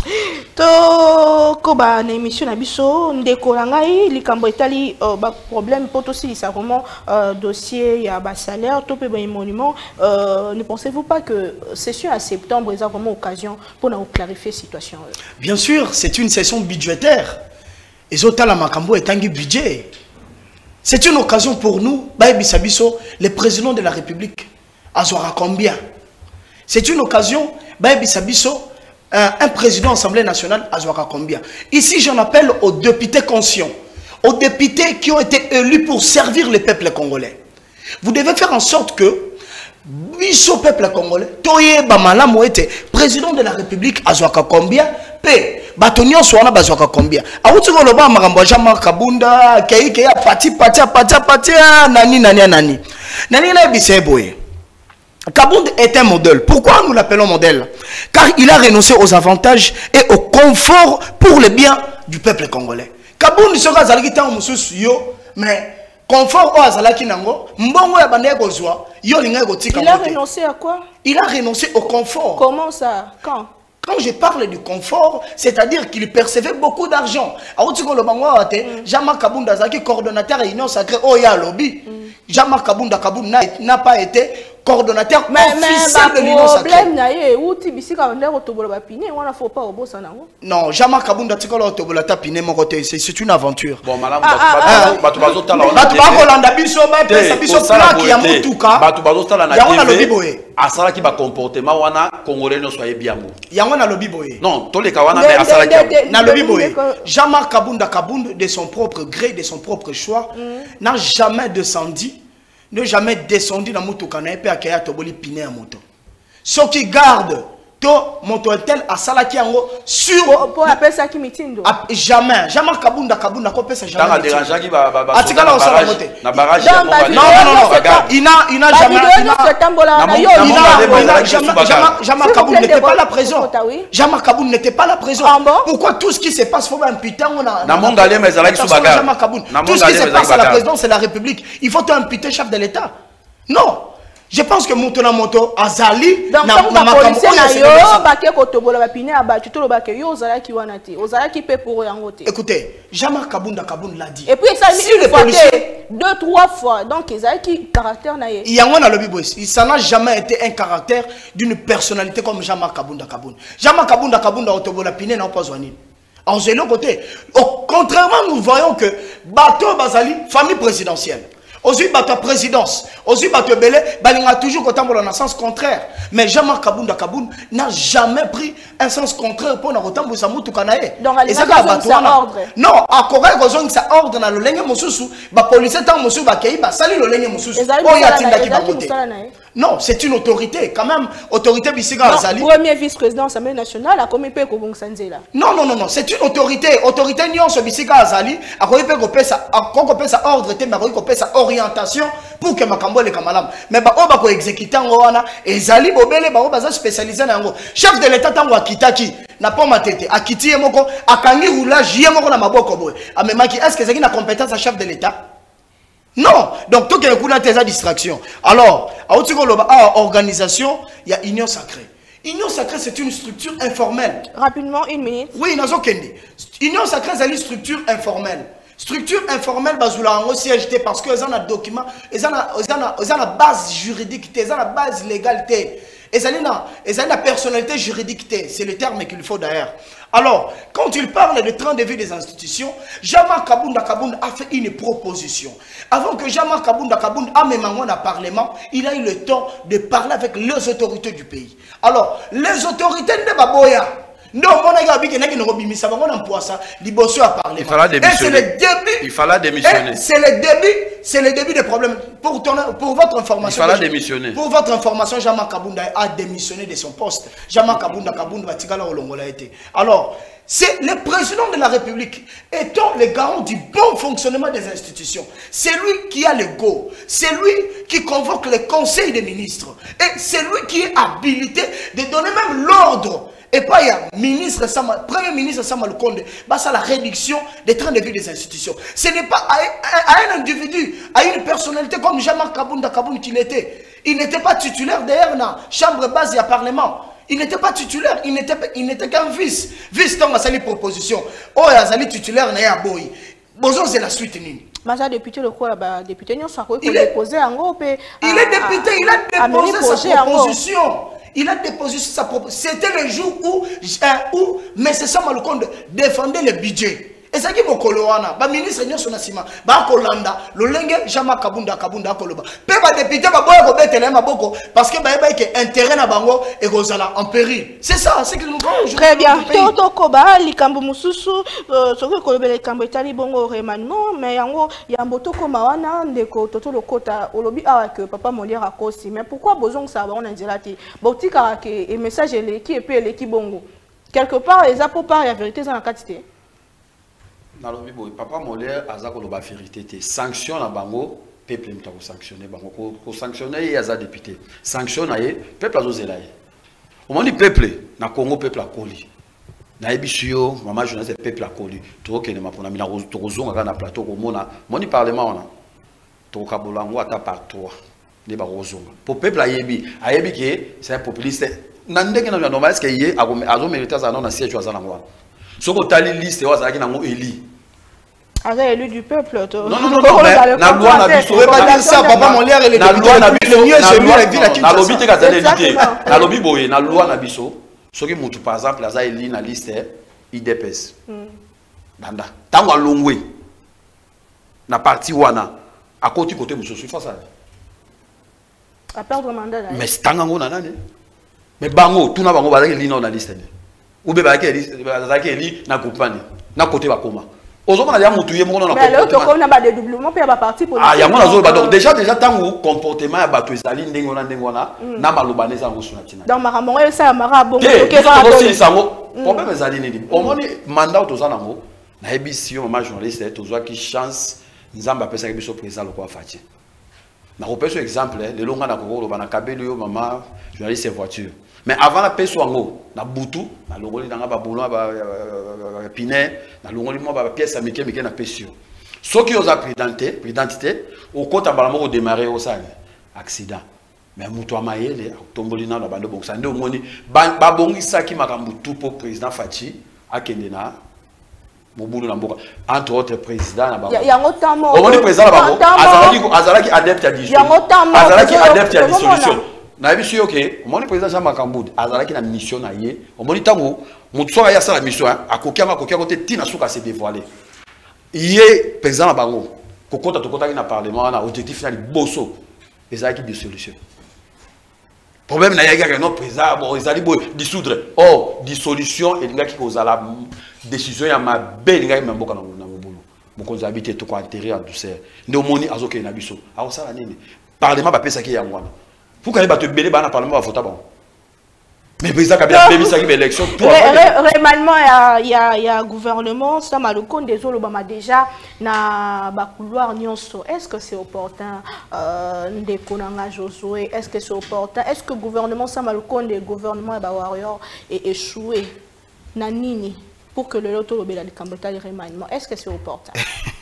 To ko ba na émission na biso ndeko ngai likambo etali ba problème poto si ça vraiment dossier ya ba salaire to pe ba monument ne pensez-vous pas que session à septembre est vraiment occasion pour nous clarifier situation? Bien sûr, c'est une session budgétaire. Et Otala Makambo est un budget. C'est une occasion pour nous, Baïbi Sabiso, le président de la République, Azora combien? C'est une occasion, Baïbi Sabiso, un, un président de l'Assemblée nationale, Azora combien? Ici, j'en appelle aux députés conscients, aux députés qui ont été élus pour servir le peuple congolais. Vous devez faire en sorte que, Biso peuple congolais, Toye Bamala Moete, président de la République, Azora combien? P. Batonio soana bazoka combien awuti ko loba makambo Jean-Marc Kabunda keike ya pati pati pati pati nani nani nani nani na biseboye. Kabunda est un modèle. Pourquoi nous l'appelons modèle? Car il a renoncé aux avantages et au confort pour le bien du peuple congolais. Kabunda soka zalaki tan mususu yo mais confort o azalaki nango mbongo ya bande kozwa yo linga ko tika. Il a renoncé à quoi? Il a renoncé au confort. Comment ça? Quand? Quand je parle du confort, c'est-à-dire qu'il percevait beaucoup d'argent. Jean-Marc Kabunda Zaki, coordonnateur à l'Union sacrée, Oya Lobby. Jean-Marc Kabunda Kabunda n'a pas été coordonnateur mais, officiel mais, de l'Union sacrée. Non, Jean-Marc Kabunda c'est une aventure. Bon, madame, asalaki ba comportement wana congolais no soyez bien mo yango na lobi boye non to le kawana mais asalaki na lobi boye Jean-Marc Kabunda Kabunda de son propre gré de son propre choix mm. n'a jamais descendu ne jamais descendu na mutuka na pe akaya toboli piné ya moto ce qui garde to moto tel asalaki yango sur pour appeler ça qui mitindo jamais Jean-Marc Kabunda Kabunda ko pesa jamais dans dérangeaki ba ba ba atikala osala mote na barrage non non non il n'a il n'a jamais Jean-Marc Kabunda n'était pas la prison. Jean-Marc Kabunda n'était pas la prison. Pourquoi tout ce qui se passe faut imputer on a tout ce qui se passe à la présidence c'est la République. Il faut imputer chef de l'État. Non. Je pense que Moutona Moto Azali donc comme la policier na yo baké kotobola ba piné abattu to ba ke yo ozala ki wana te ozala ki pe pour yango te. Écoutez, Jean-Marc Kabunda Kabunda l'a dit. Et puis ça si une le fois policier deux trois fois donc ezala ki caractère na ye. Yango na lobby boys, ça n'a jamais été un caractère d'une personnalité comme Jean-Marc Kabunda Kabunda. Jean-Marc Kabunda Kabunda otobola piné na pas zwanini. En ce côté, contrairement nous voyons que Bato Bazali famille présidentielle. Aussi, la présidence, aussi, bateau belé, il a toujours dans un sens contraire. Mais Jean-Marc Kabunda Kabunda n'a jamais pris un sens contraire pour nous retomber sa moutou kanae. Donc, il y a un ordre. Non, à Corée, il y a un ordre dans le ligne mosusu. Les policiers tant mosusu bakei ba sali le ligne mosusu. Oh, y a tinda qui va voter. Non, c'est une autorité quand même, autorité bisiga azali. Premier vice-président de l'Assemblée nationale a commis peu ko sanzela. Non non non non, c'est une autorité, autorité nyon so bisiga azali, a commis peu ko pesa, a ko pesa ordre te, mais ko pesa orientation pour que makambo le kamalam. Mais ba o ba ko exécuter ngo wana, ezali bobele ba o baza spécialisé na ngo. Chef de l'état tango akitaki na pas matete, akiti yemoko, akangi roulage yemoko na maboko boy. Amemaki est-ce que c'est une compétence à chef de l'état? Non, donc tout est coulé à distraction. Alors, à à organisation, il y a Union Sacrée. Union Sacrée, c'est une structure informelle. Rapidement, une minute. Oui, n'a aucun Union Sacrée, c'est une structure informelle. Structure informelle, bazoula en C H T parce que ils ont un document, ils ont la base juridique, ils ont la base légale, ils ont la personnalité juridique, c'est le terme qu'il faut d'ailleurs. Alors, quand il parle de train de vie des institutions, Jean-Marc Kabunda Kabunda a fait une proposition. Avant que Jean-Marc Kabunda Kabunda amène un parlement, il a eu le temps de parler avec les autorités du pays. Alors, les autorités de Baboya, non, il fallait démissionner. C'est le début. Il fallait démissionner. C'est le début. C'est le début des problèmes. Pour, ton, pour votre information. Il fallait démissionner. Pour votre information, Jean-Marc Kabunda a démissionné de son poste. Jean-Marc Kabunda Kabunda va tirer la été. Alors, c'est le président de la République étant le garant du bon fonctionnement des institutions. C'est lui qui a le go. C'est lui qui convoque le conseil des ministres. Et c'est lui qui est habilité de donner même l'ordre. Et pas il y a ministre Sama, Premier ministre Samal Konde, bah ça la réduction des trains de vie des institutions. Ce n'est pas à, à, à un individu, à une personnalité comme Jean-Marc Kabunda Kabunda qu'il était. Il n'était pas titulaire derrière la chambre basse et à parlement. Il n'était pas titulaire, il n'était qu'un vice. Vice dans ma proposition. Oh, il y a titulaire, il y a boy. Bonjour, c'est la suite. Maja député le quoi là député nous ça il est déposé en gros il est député, il a déposé sa proposition. Il a déposé sa proposition. C'était le jour où euh, où M. Samal Konde défendait le budget. Et ça qui est mon ba ministre Nyon Sonasima, ba Kolanda, le lengue Jean-Marc Kabunda Kabunda Koloba. Pe ba député ba boya ko betele maboko parce que ba ba que intérêt na bango et kozala en péril. C'est ça, c'est que nous voyons. Très bien. Toto koba likambo mususu soki kolobele likambo etali bongo remaniement mais yango yamboto koma wana ndeko toto lokota olobi awa que papa Molière akosi mais pourquoi besoin ça ba on ndela ti botika ke et message ele qui et puis ele ki bongo. Quelque part les apôtres par la vérité dans la quantité. Papa Molière a la vérité. Sanction à bango, peuple n'a pas sanctionné. Bango, pour sanctionner, il y a des députés. Sanctionner, peuple a osé là. On dit peuple, na Congo peuple a collé. Na ebisio, maman jeunesse peuple a collé. Tout que ne m'a pas mis na rozon à na plateau comme on a. Mon parlement on a. Tout kabolango ata par toi. Ne ba rozon. Pour peuple a yebi, a yebi que c'est un populiste. Nandé que na normal est-ce qu'il y a a zo mériter ça non na siège za ngwa. Soko tali liste wa za ki na ngo eli. Avec élu du peuple. Non, non, non, non, mais la loi n'a pas de pas dire ça, papa Molière, il est la loi n'a pas le mieux c'est lui la ville à qui la lobby te katale élité. La lobby boye, la loi n'a biso. Ce qui montre par exemple, la eli na liste I D P S. Danda. Tango longwe. Na parti wana à côté côté mususu fa ça. À perdre mandat là. Mais tanga ngona nani? Mais bango, tout na bango ba eli na liste ni. Ou be ba ke eli, ba ke eli na compagnie. Na côté ba koma. Mais alors que comme on a pas de dédoublement puis ba parti politique. Ah, il y a mon donc déjà déjà tant que comportement ya bato ezali ndengona ndengona na malobane za ngosuna tina. Donc makambo ça mara bongo ke va aussi sango. Problème ezali nini? On moni mandat to za nango na ebisi yo mama journaliste to zo ki chance nzamba pesa ke biso président lokwa fati. Na repère exemple le longa na kokolo bana kabelo yo mama journaliste voiture. Mais avant la paix soit en na butu, na longoli na ba boulon ba pinet, na longoli mo ba pièce américaine mais na pesio. Ce qui os a présenté, identité, au compte à balamoko démarrer au sang. accident. Mais mutu amayele tombolina na bando bongisa ndo moni ba bongisa ki makambu tout pour président Fachi akende na mobulu na mboka entre autres président na bango. Ya ngotamo. O moni président na bango azalaki azalaki adepte à dissolution. Azalaki adepte à dissolution. Na biso yoke o moni président Jean Makamboud azalaki na mission na ye. O moni tango mutu so ya sala mission akokia makokia kote tina suka se dévoiler. Yé président na bango kokota tokota na parlement na objectif final bosso ezalaki dissolution. Problème n'a pas que président bon ils allaient dissoudre. Oh dissolution et les qui causent la décision ya ma belle ngai mamboka na na mobulu. Mokonzi habité to ko enterrer en douceur. Ndo moni azoke na biso. A osala nini? Parlement ba pesa ki ya ngwana. Pour quand ba te belé ba na parlement ba vota ba. Mais président Kabila bébi sa ki élection tout réellement il y a il y a gouvernement ça maloko des olobama déjà na ba couloir nyonso. Est-ce que c'est opportun euh de konanga Josué? Est-ce que c'est opportun? Est-ce que gouvernement ça maloko des gouvernements ba warrior est échoué na nini pour que le loto lobela de Kambota le remaniement? Est-ce que c'est opportun?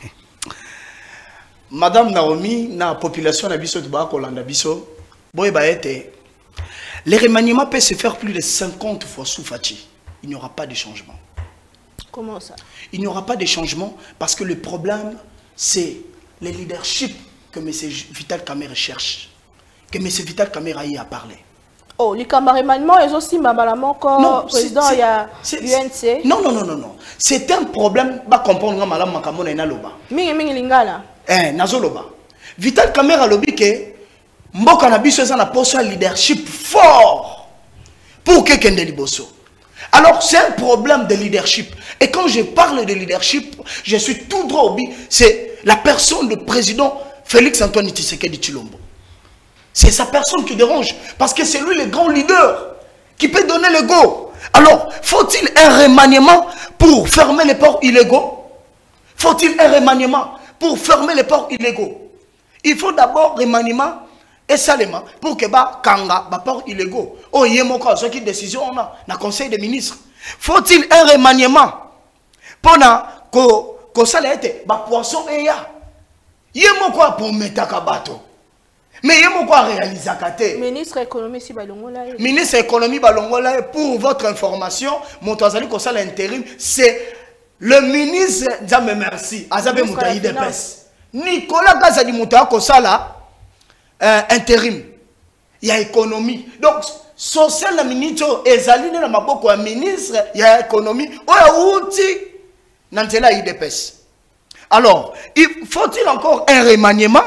Madame Naomi na population na biso ba kolanda biso boy ba été les remaniements peuvent se faire plus de cinquante fois sous Fachi. Il n'y aura pas de changement. Comment ça? Il n'y aura pas de changement parce que le problème, c'est le leadership que M. Vital Kamerhe cherche. Que M. Vital Kamerhe a parlé. Oh, les remaniements, ils ont aussi mabalamment comme président il y a l'U N C. Non, non, non, non, non. C'est un problème. Bah comprendre que Madame Makamona est naloba. Mingi mingi lingala. Eh, nazoloba. Vital Kamerhe a lobby que Mboka na biso ça na poste leadership fort pour que Kende Liboso. Alors c'est un problème de leadership. Et quand je parle de leadership, je suis tout droit au but. C'est la personne du président Félix Antoine Tshisekedi Tshilombo. C'est sa personne qui dérange parce que c'est lui le grand leader qui peut donner le go. Alors faut-il un remaniement pour fermer les ports illégaux? Faut-il un remaniement pour fermer les ports illégaux? Il faut d'abord remaniement et seulement pour que ba kanga ba port illégaux. Oh yemoko ce qui décision on a na conseil des ministres. Faut-il un remaniement pour na ko ko salete ba poisson et ya. Yemoko pour metaka bato. Mais yemoko réaliser kate. Ministre économie si balongola. Ministre économie balongola pour votre information, mon tozali ko sala intérim, c'est le ministre Nzambe merci, Azabe Moutaï de Pes. Nicolas Gazadi Moutaï ko sala Euh, intérim, il y a économie. Donc, social la ministre ezaline na maboko ya ministre, il y a économie. Oya outi nantela I D P S. Alors, il faut-il encore un remaniement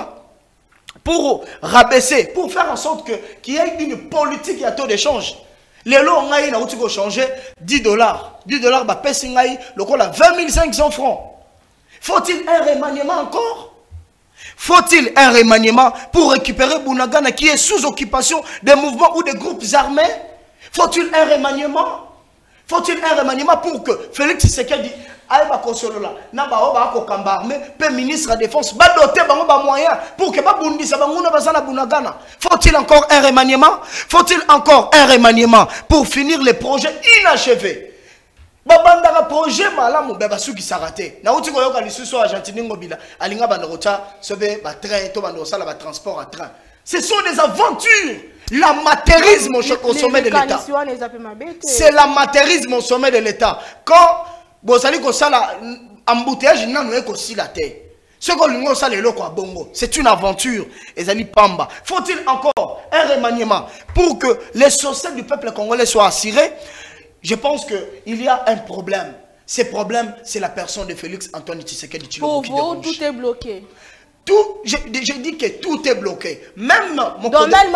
pour rabaisser, pour faire en sorte que qu'il y ait une politique à taux d'échange. Les lots ngai na outi ko changer dix dollars. dix dollars ba pesi ngai lokola vingt mille cinq cents francs. Faut-il un remaniement encore? Faut-il un remaniement pour récupérer Bunagana qui est sous occupation des mouvements ou des groupes armés? Faut-il un remaniement? Faut-il un remaniement pour que Félix Tshisekedi aille ba konsolo là na ba oba ko kamba armé pe ministre de la défense ba doter bango ba moyen pour que ba bundisa banguna bazana Bunagana? Faut-il encore un remaniement? Faut-il encore un remaniement pour finir les projets inachevés? Babanda projet malamu beba suki sarate na uti koyoka lisusu Argentine ngobila alinga bandorota sobe ba train to bando sala ba transport à train. Ce sont des aventures, l'amateurisme au sommet de l'État. C'est l'amateurisme au sommet de l'État. Quand bozali ko sala embouteillage nanu eko silate. Ce que l'on sala loko a bongo, c'est une aventure ezali pamba. Faut-il encore un remaniement pour que les sociétés du peuple congolais soient assurées? Je pense qu'il y a un problème. Ce problème, c'est la personne de Félix Antoine Tshisekedi Tshilombo qui dérange. Pour vous, tout est bloqué. Tout, je, je dis que tout est bloqué. Même mon donc même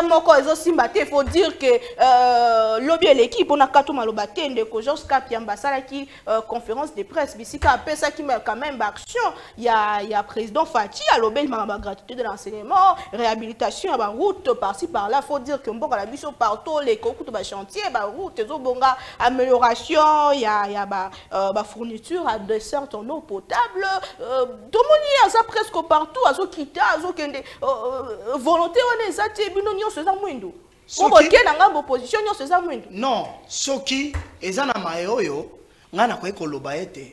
il faut dire que euh, lobby l'équipe on a kato malobate ndeko jusqu'à piambasala qui euh, conférence de presse bisika après ça qui met quand même action il y a il y a président Fachi à lobby ma gratuité de l'enseignement réhabilitation à ba route par-ci par-là faut dire que mboka la biso partout les concours de chantier ba route zo bonga amélioration il y a il y a ba euh, ba fourniture à dessert en eau potable euh, domoni ça presque partout azo kita azo kende volonté on est ati bino nyo seza mwindu ko kena ngamba opposition nyo seza mwindu non soki ezana mayoyo ngana ko ekoloba ete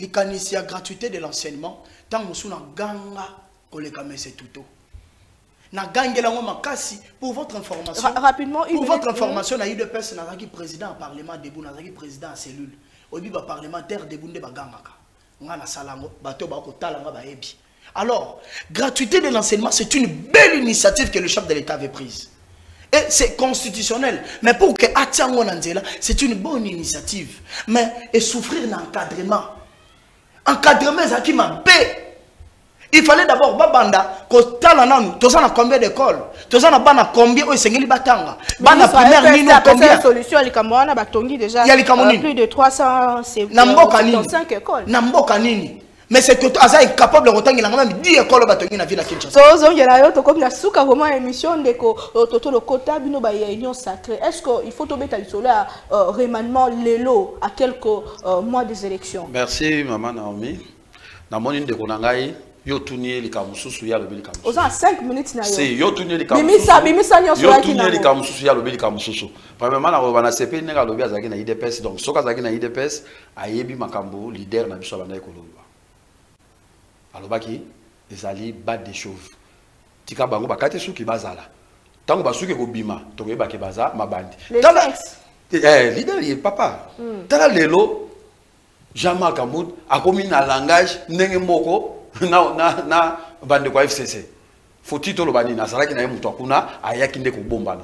likanisi ya gratuité de l'enseignement tant musuna ganga koleka mese tuto na gangela ngo makasi pour votre information. Ra rapidement une pour minute, votre information na U D P S na zaki président au parlement debout na zaki président en cellule. Obi ba parlementaire debout nde bagangaka. Nga na salango bato ba ko talanga ba ebi. Alors, gratuité de l'enseignement, c'est une belle initiative que le chef de l'État avait prise. Et c'est constitutionnel. Mais pour que Atiango Nandela, c'est une bonne initiative. Mais et souffrir d'encadrement. Encadrement, c'est qui m'a bé. Il fallait d'abord babanda ko tala nanu to sana combien d'écoles to sana bana combien o sengeli batanga bana première nino combien solution ali kamona batongi déjà plus de trois cents c'est cinq écoles na mboka nini mais c'est que aza incapable de retenir même dix écoles batongi na ville à Kinshasa so zo ngela yo to comme la suka comment émission ndeko toto le quota bino ba union sacrée est-ce que il faut tomber ta solo à remaniement lelo à quelques mois des élections. Merci maman Naomi na moni ndeko nangai yo tunie likamususu ya lobi likamususu. Oza cinq minutes na yo. Si yo tunie likamususu. Bimisa bimisa nyoso ya kinamo. Yo tunie likamususu ya lobi likamususu. Premièrement na roba na C P nenga lobi azaki na I D P S donc soka azaki na I D P S ayebi makambo leader na biso bana ekoloba. Alobaki ezali bad des choses. Tika bango bakate suki bazala. Tango basuki ko bima to yeba ke baza mabandi. Tala eh leader ye papa. Mm. Tala lelo Jean-Marc Amoud a commis un langage ndenge moko na na na bande kwa F C C faut-il le bani na sala ki na mutu akuna ayaki ndeko bombana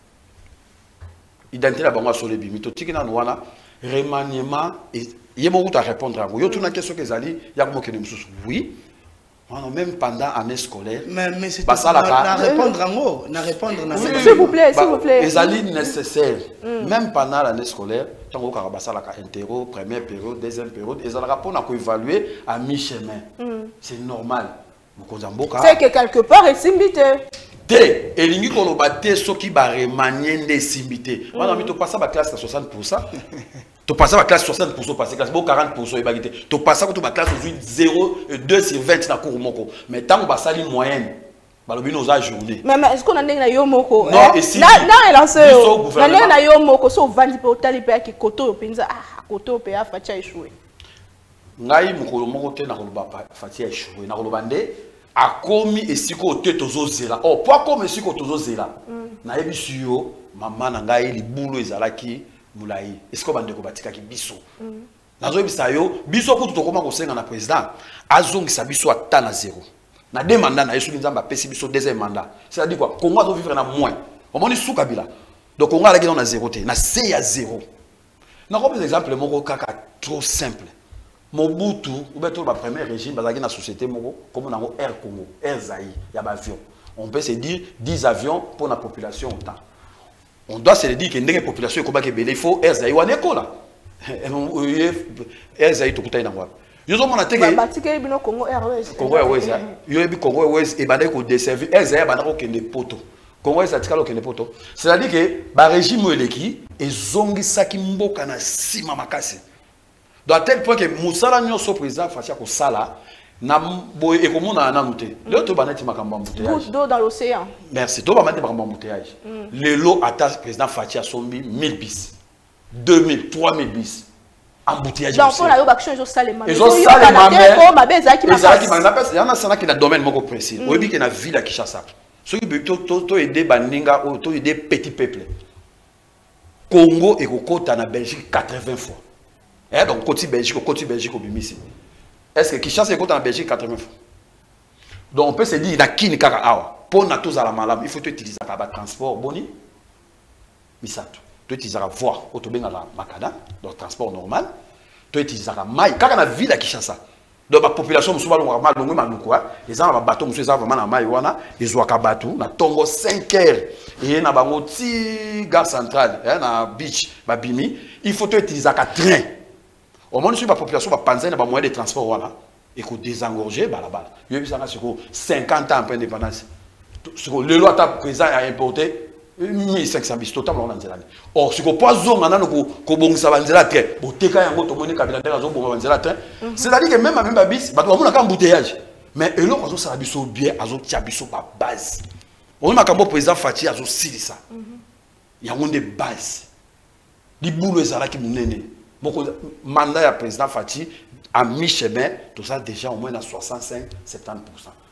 identité la bango sur les bimito tikina wana remaniement et yemo uta répondre à yo tuna question que zali ya ko mokene mususu oui non même pendant année scolaire mais mais c'est na répondre en na répondre na s'il vous plaît s'il vous plaît ezali nécessaire même pendant l'année scolaire tango ka basala ka interro première période deuxième période ezala rapport na ko évaluer à mi-chemin c'est normal mokonzamboka c'est que quelque part esimbite te elingi ko loba te soki ba remanier nde simbite wana mi to passa ba classe à soixante pour cent tu passes à la classe soixante pour cent, passer classe quarante pour cent et bagité. Tu passes à la classe zéro, deux sur vingt na cour moko. Mais tant que tu as une moyenne, balobi nos journée. Mais est-ce qu'on a na yo moko? Non, et si. Na na lancé. Na na yo moko so vandi pe otali pe ki koto penza ah koto pe a fatia échoué. Ngai mukolo moko te na koloba fatia échoué. Na koloba nde akomi esiko te tozo zela. Oh, po akomi esiko tozo zela. Na yebi suyo mama na ngai libulu ezalaki Moulaï, est-ce qu'on va dire que tu biso? Nazo bisa yo, biso ko to koma ko senga na président, azongi sa biso ata na zéro. Na deux mandats na yesu nzamba pesi biso deuxième mandat. C'est-à-dire quoi? Congo doit vivre na moins. On moni sou kabila. Donc Congo la na zéro té, na C à zéro. Na comme exemple moko kaka trop simple. Mobutu ou bien tout le premier régime bazaki na société moko comme na Air Congo, Air Zaïre, ya ba avion. On peut se dire dix avions pour la population autant. On doit se dire que la population est il faut Air Zaïre ou Air Zaïre tout le temps. Yo zo mona teke batike bino Congo Airways Congo Airways yo bi Congo Airways e banda ko desservir Air Zaïre banda ko kende poto Congo Airways atikalo kende poto c'est-à-dire que ba régime eleki ezongi saki mboka na sima makasi donc à tel point que musala nyoso président facia ko sala na boy e komona na muté le to banati makamba embouteillage goutte d'eau dans l'océan merci to banati makamba embouteillage le lot attaque président facia sombi mille bis deux mille trois mille bis embouteillage donc on a eu action ils ont salé ils ont salé ma mère ezaki ezaki il y en a ça qui na domaine moko précis oyebi que na ville à Kinshasa ceux qui to to to aider baninga ou to aider petit peuple Congo et kokota na Belgique quatre-vingts fois et donc côté Belgique côté Belgique au bimisi est-ce que Kinshasa est en Belgique quatre-vingts fois donc on peut se dire il a qui ni kaka awa pour na tous à la malam il faut utiliser un transport boni misato tu utilises la voie autobéna la makada donc transport normal tu utilises la maille quand on a ville à Kinshasa donc la population musuba longa mal longa manukwa les gens va bateau musuba vraiment na maille wana ils ont kabatu na tongo cinq heures et na bango ti gare centrale na beach babimi il faut utiliser la train au moins sur la population va penser na ba moyen de transport wana et ko désengorger balabala yo bisanga sur cinquante ans après indépendance sur le loi ta présent a importé mille cinq cents bis totalement en Nzela. Or, si vous posez un an ko bongisa banzela très, boteka yango to moni kabila te azo bonga banzela très. C'est-à-dire que même à même bis, ba to mona ka embouteillage. Mais elo azo sala biso bien, azo tia biso ba base. On a kambo président Fati azo silisa. Yango de base. Di boulot ezala ki munene. Moko mandat ya président Fati à mi-chemin, tout ça déjà au moins à soixante-cinq à soixante-dix pour cent.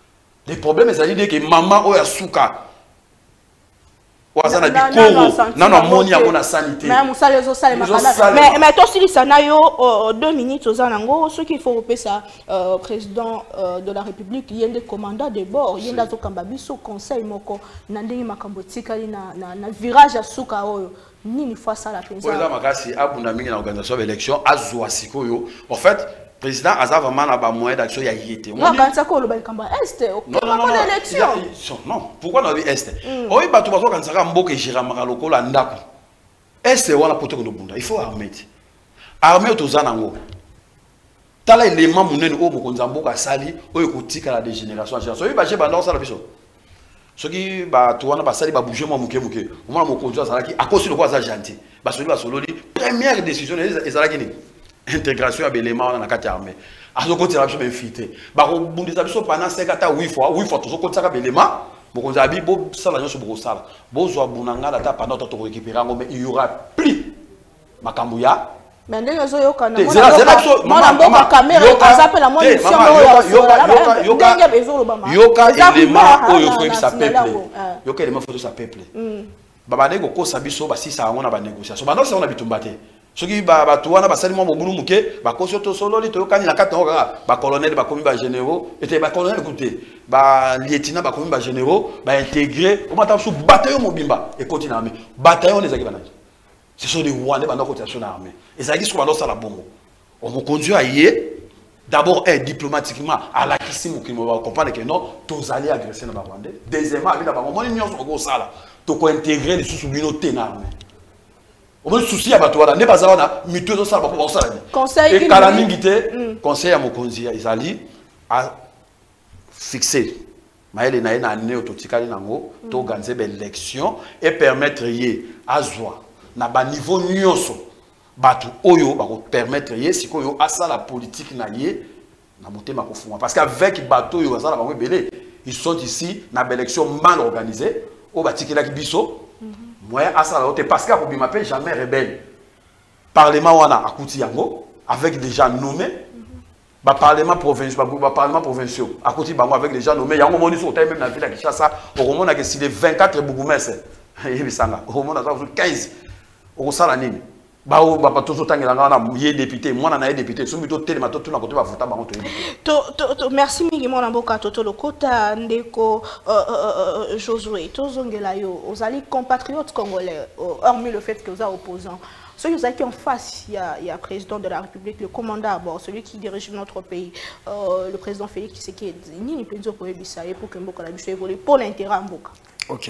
Les problèmes, c'est-à-dire que maman oya souka. Ouazana bikoro. Non non moni ya mona sanité. Mais musale zo sale makala. Mais mais toi si ça na yo deux minutes aux anango ce qu'il faut repérer ça président de la République il y a des commandants de bord, il y a des kambabiso conseil moko na ndenge makambo tikali na na virage à souka oyo. Nini fois ça la président. Président makasi abunda mingi na organisation d'élection azwa sikoyo. En fait président a vraiment un moyen d'action il a été. Non, quand ça qu'on le bel combat est. Non, non, non, non. Non, pourquoi on a dit est? Oh, il va tout passer quand ça va mboka gira makaloko la ndako. Est on a porté qu'on bunda. Il faut armer. Armer aux anango. Tala élément munen o mokonza mboka sali o ekotika la dégénération en général. So il va chez banda ça la biso. Ce qui ba to wana ba sali ba bouger moi muke muke. Moi mokonza ça qui à cause de quoi ça gentil. Ba so ba solo li première décision et ça la qui intégration à l'élément dans la carte armée. À ce côté, je vais infiltrer. Bah, au bout des habits, pendant cinq à huit fois, huit fois, tout ce côté, ça l'élément. Bon, on a dit, bon, ça, la sur Brossal. Bon, soit bonanga, la table, pendant que tu récupères, mais il y aura plus. Makambouya. Mais il y a des gens qui ont des caméras, ils appellent la moitié de yoka élément où il faut sa peuple. Yoka élément faut sa peuple. Baba nego ko sabiso ba si ça on a ba négociation. Ba non c'est on a bitumbate. Ce qui ba ba tuana ba salimo mobulu muke ba ko soto solo li to kani na kata ba colonel ba komi ba généraux et ba colonel écoutez ba lieutenant ba komi ba généraux ba intégrer on mata sous bataillon mobimba et continue armée. Bataillon les akibana. Ce sont des Rwandais dans la cotation armée. Et ça dit ce qu'on va dans la bombe. On me conduit à y d'abord diplomatiquement à la question qui me va comprendre que non, tous allés agresser dans le Rwandais. Deuxièmement, avec la bombe, on est en gros ça là. Tu peux intégrer les sous-communautés dans l'armée. On a souci à Batouana, n'est pas ça, mais tout ça va pouvoir ça. Conseil. Et Kalamingité, conseil à mon conseiller, ils allaient à fixer. Maëlle n'a pas né autotikali nango, to organiser l'élection et permettre y à Zoa. Na ba niveau nyonso batu oyo ba ko permettre ye sikoyo asa la politique na ye na motema ko fuma parce qu'avec bateau yo asa la ba belé ils sont ici na ba élection mal organisée o batikela ki biso moyen asa la parce que pour bima pe jamais rebelle parlement wana akuti yango avec des gens nommés ba parlement provincial ba parlement provincial akuti bango avec des gens nommés yango moni so tay même na ville ya Kinshasa au moment que si les vingt-quatre bourgmestres yebisanga au moment na quinze au salanini ba o ba to tangela ngana yé député moi na député so mito telema to tuna côté ba voter bango to to merci mingi mona mboka toto lokota ndeko Josué to zongela yo ozali compatriotes congolais hormis le fait que vous êtes opposants ceux qui sont en face il y a il y a président de la République le commandant à bord celui qui dirige notre pays euh, le président Félix Tshisekedi ni ni penzo ko ebisa pour que mboka la biso évolue pour l'intérêt mboka. OK.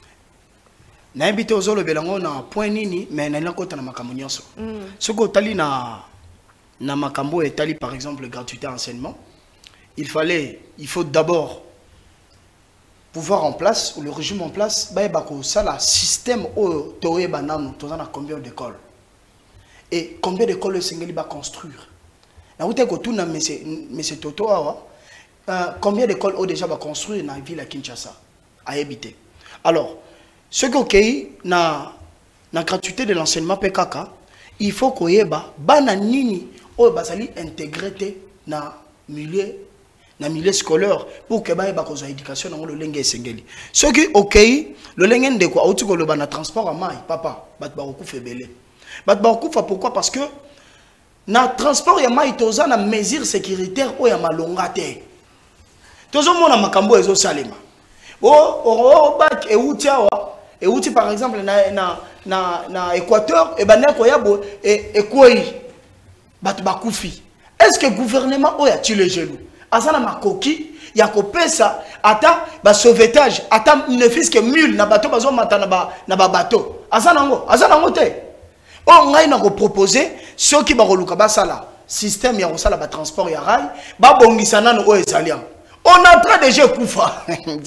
Na invité aux autres belango na point nini mais na nakota na makambo nyonso. Ce que tali na na makambo et tali par exemple gratuité enseignement, il fallait il faut d'abord pouvoir en place ou le régime en place ba ba ko ça la système au toé banano to na combien d'écoles et combien d'écoles le Sengeli va construire. Na wote ko tout na monsieur monsieur Toto awa combien d'écoles au déjà va construire dans la ville à Kinshasa à habiter. Alors ce qui est na na gratuité de l'enseignement P K K, il faut qu'on y ait bana nini o basali intégré na milieu na milieu scolaire pour que ba y ba ko éducation na le lenge sengeli. Ce qui OK, le lenge ndeko auti ko le bana transport à mai papa bat ba ko febele. Bat ba ko fa pourquoi parce que na transport ya mai toza na mesure sécuritaire o ya malonga te. Tozo mona makambo ezo salema. O o bac e utia et outil par exemple na na na na Équateur et ben koyabo et et koi bat bakufi est-ce que gouvernement oya tu les genoux azana makoki ya ko pesa ata ba sauvetage ata ne fils que mille na bateau bazo matana ba na ba bateau azana ngo azana ngo te o ngai na ko proposer ceux qui ba koluka ba sala système ya ko sala ba transport ya rail ba bongisa nano o ezalian. On est en train de jouer Koufa.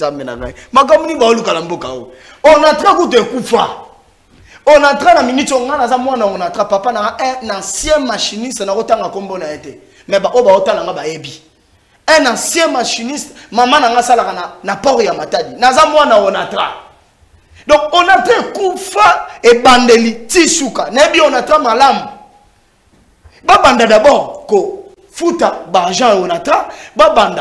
On est en train de Koufa. On est en train de minute on a on a papa na un ancien machiniste na otanga kombo na été. Mais ba oba otala nga ba ebi. Un ancien machiniste maman na sala na na port ya Matadi. Naza mwana on a tra. Donc on a train Koufa et bandeli tisuka. Nebi on a tra malam. Ba banda d'abord ko futa ba argent on a tra ba banda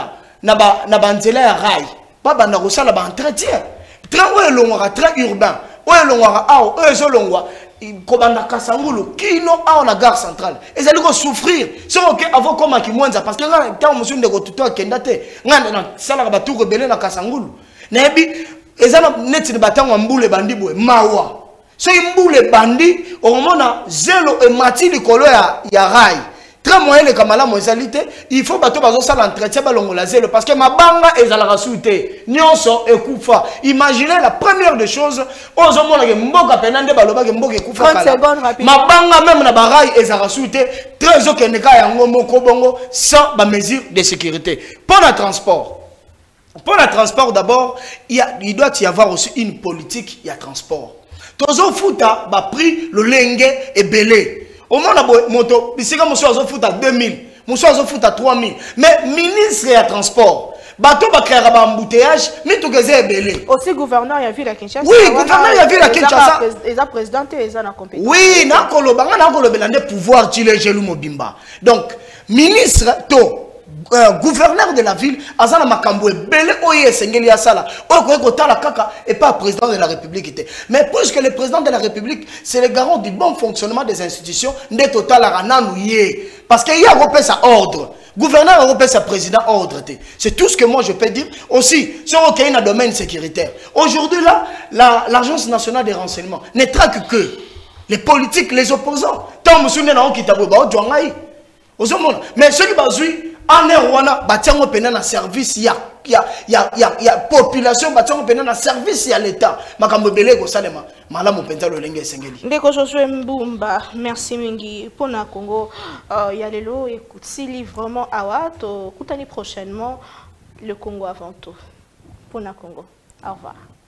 na ba na banzela ya rail ba banda ko sala ba entretien train oyo elongwaka train urbain oyo elongwaka awa oyo ezolongwa kobanda Kasangulu kino awa na gare centrale ezali ko souffrir soko ke avant koma kimwenza parce que nga ntango mosusu ndeko tuto akenda te nga na salaka batu rebele na Kasangulu nayebi ezana neti batango mbule bandi boye mawa so mbule bandi omona zelo e mati likolo ya ya rail très moyen le kamala moizalité il faut bato bazo sala entretien balongo la zelo parce que mabanga ezala rasute nyonso ekufa imaginez la première des choses ozo mona ke mboka penande baloba ke mboka ekufa kala mabanga même na barai ezala rasute très okendeka yango moko bongo sans ba mesures de sécurité pour le transport. Pour le transport, d'abord, il, il doit y avoir aussi une politique, il y a transport. Tozo futa, ba pris le lengue et belé. Au moins, moto, ici, comme monsieur Azo futa deux mille, monsieur Azo futa trois mille. Mais ministre et transport, bateau va créer un embouteillage, mais tout est belé. Aussi, gouverneur, il y a vu la Kinshasa. Oui, gouverneur, il y a vu la Kinshasa. Il a présidenté, il a compétence. Oui, n'a pas le pouvoir, tu les gelou mobimba. Donc, ministre, to. Euh, gouverneur de la ville, Azana Makambo est belé oye sengeli ya sala. Oye ko tala kaka et pas président de la République était. Mais puisque le président de la République c'est le garant du bon fonctionnement des institutions, ne total rananouye parce qu'il y a repère sa ordre. Gouverneur européen sa président ordre. C'est tout ce que moi je peux dire. Aussi, sur OK dans le domaine sécuritaire. Aujourd'hui là, l'agence la, nationale des renseignements ne traque que les politiques, les opposants. Tant monsieur n'a qui t'a mais ceux qui basent en Rwanda, bâtiment pénal en service, il y a, il y a, il y a, il y a, il y a population, bâtiment pénal en service, il y a l'État. Makambo belé ko salema, malamu penta lo lenge sengeli. Ndeko Josué Mbumba, merci mingi pour na Congo. Il y a lelo écoute, si vraiment awa to kutani prochainement le Congo avant tout. Pour na Congo. Au revoir.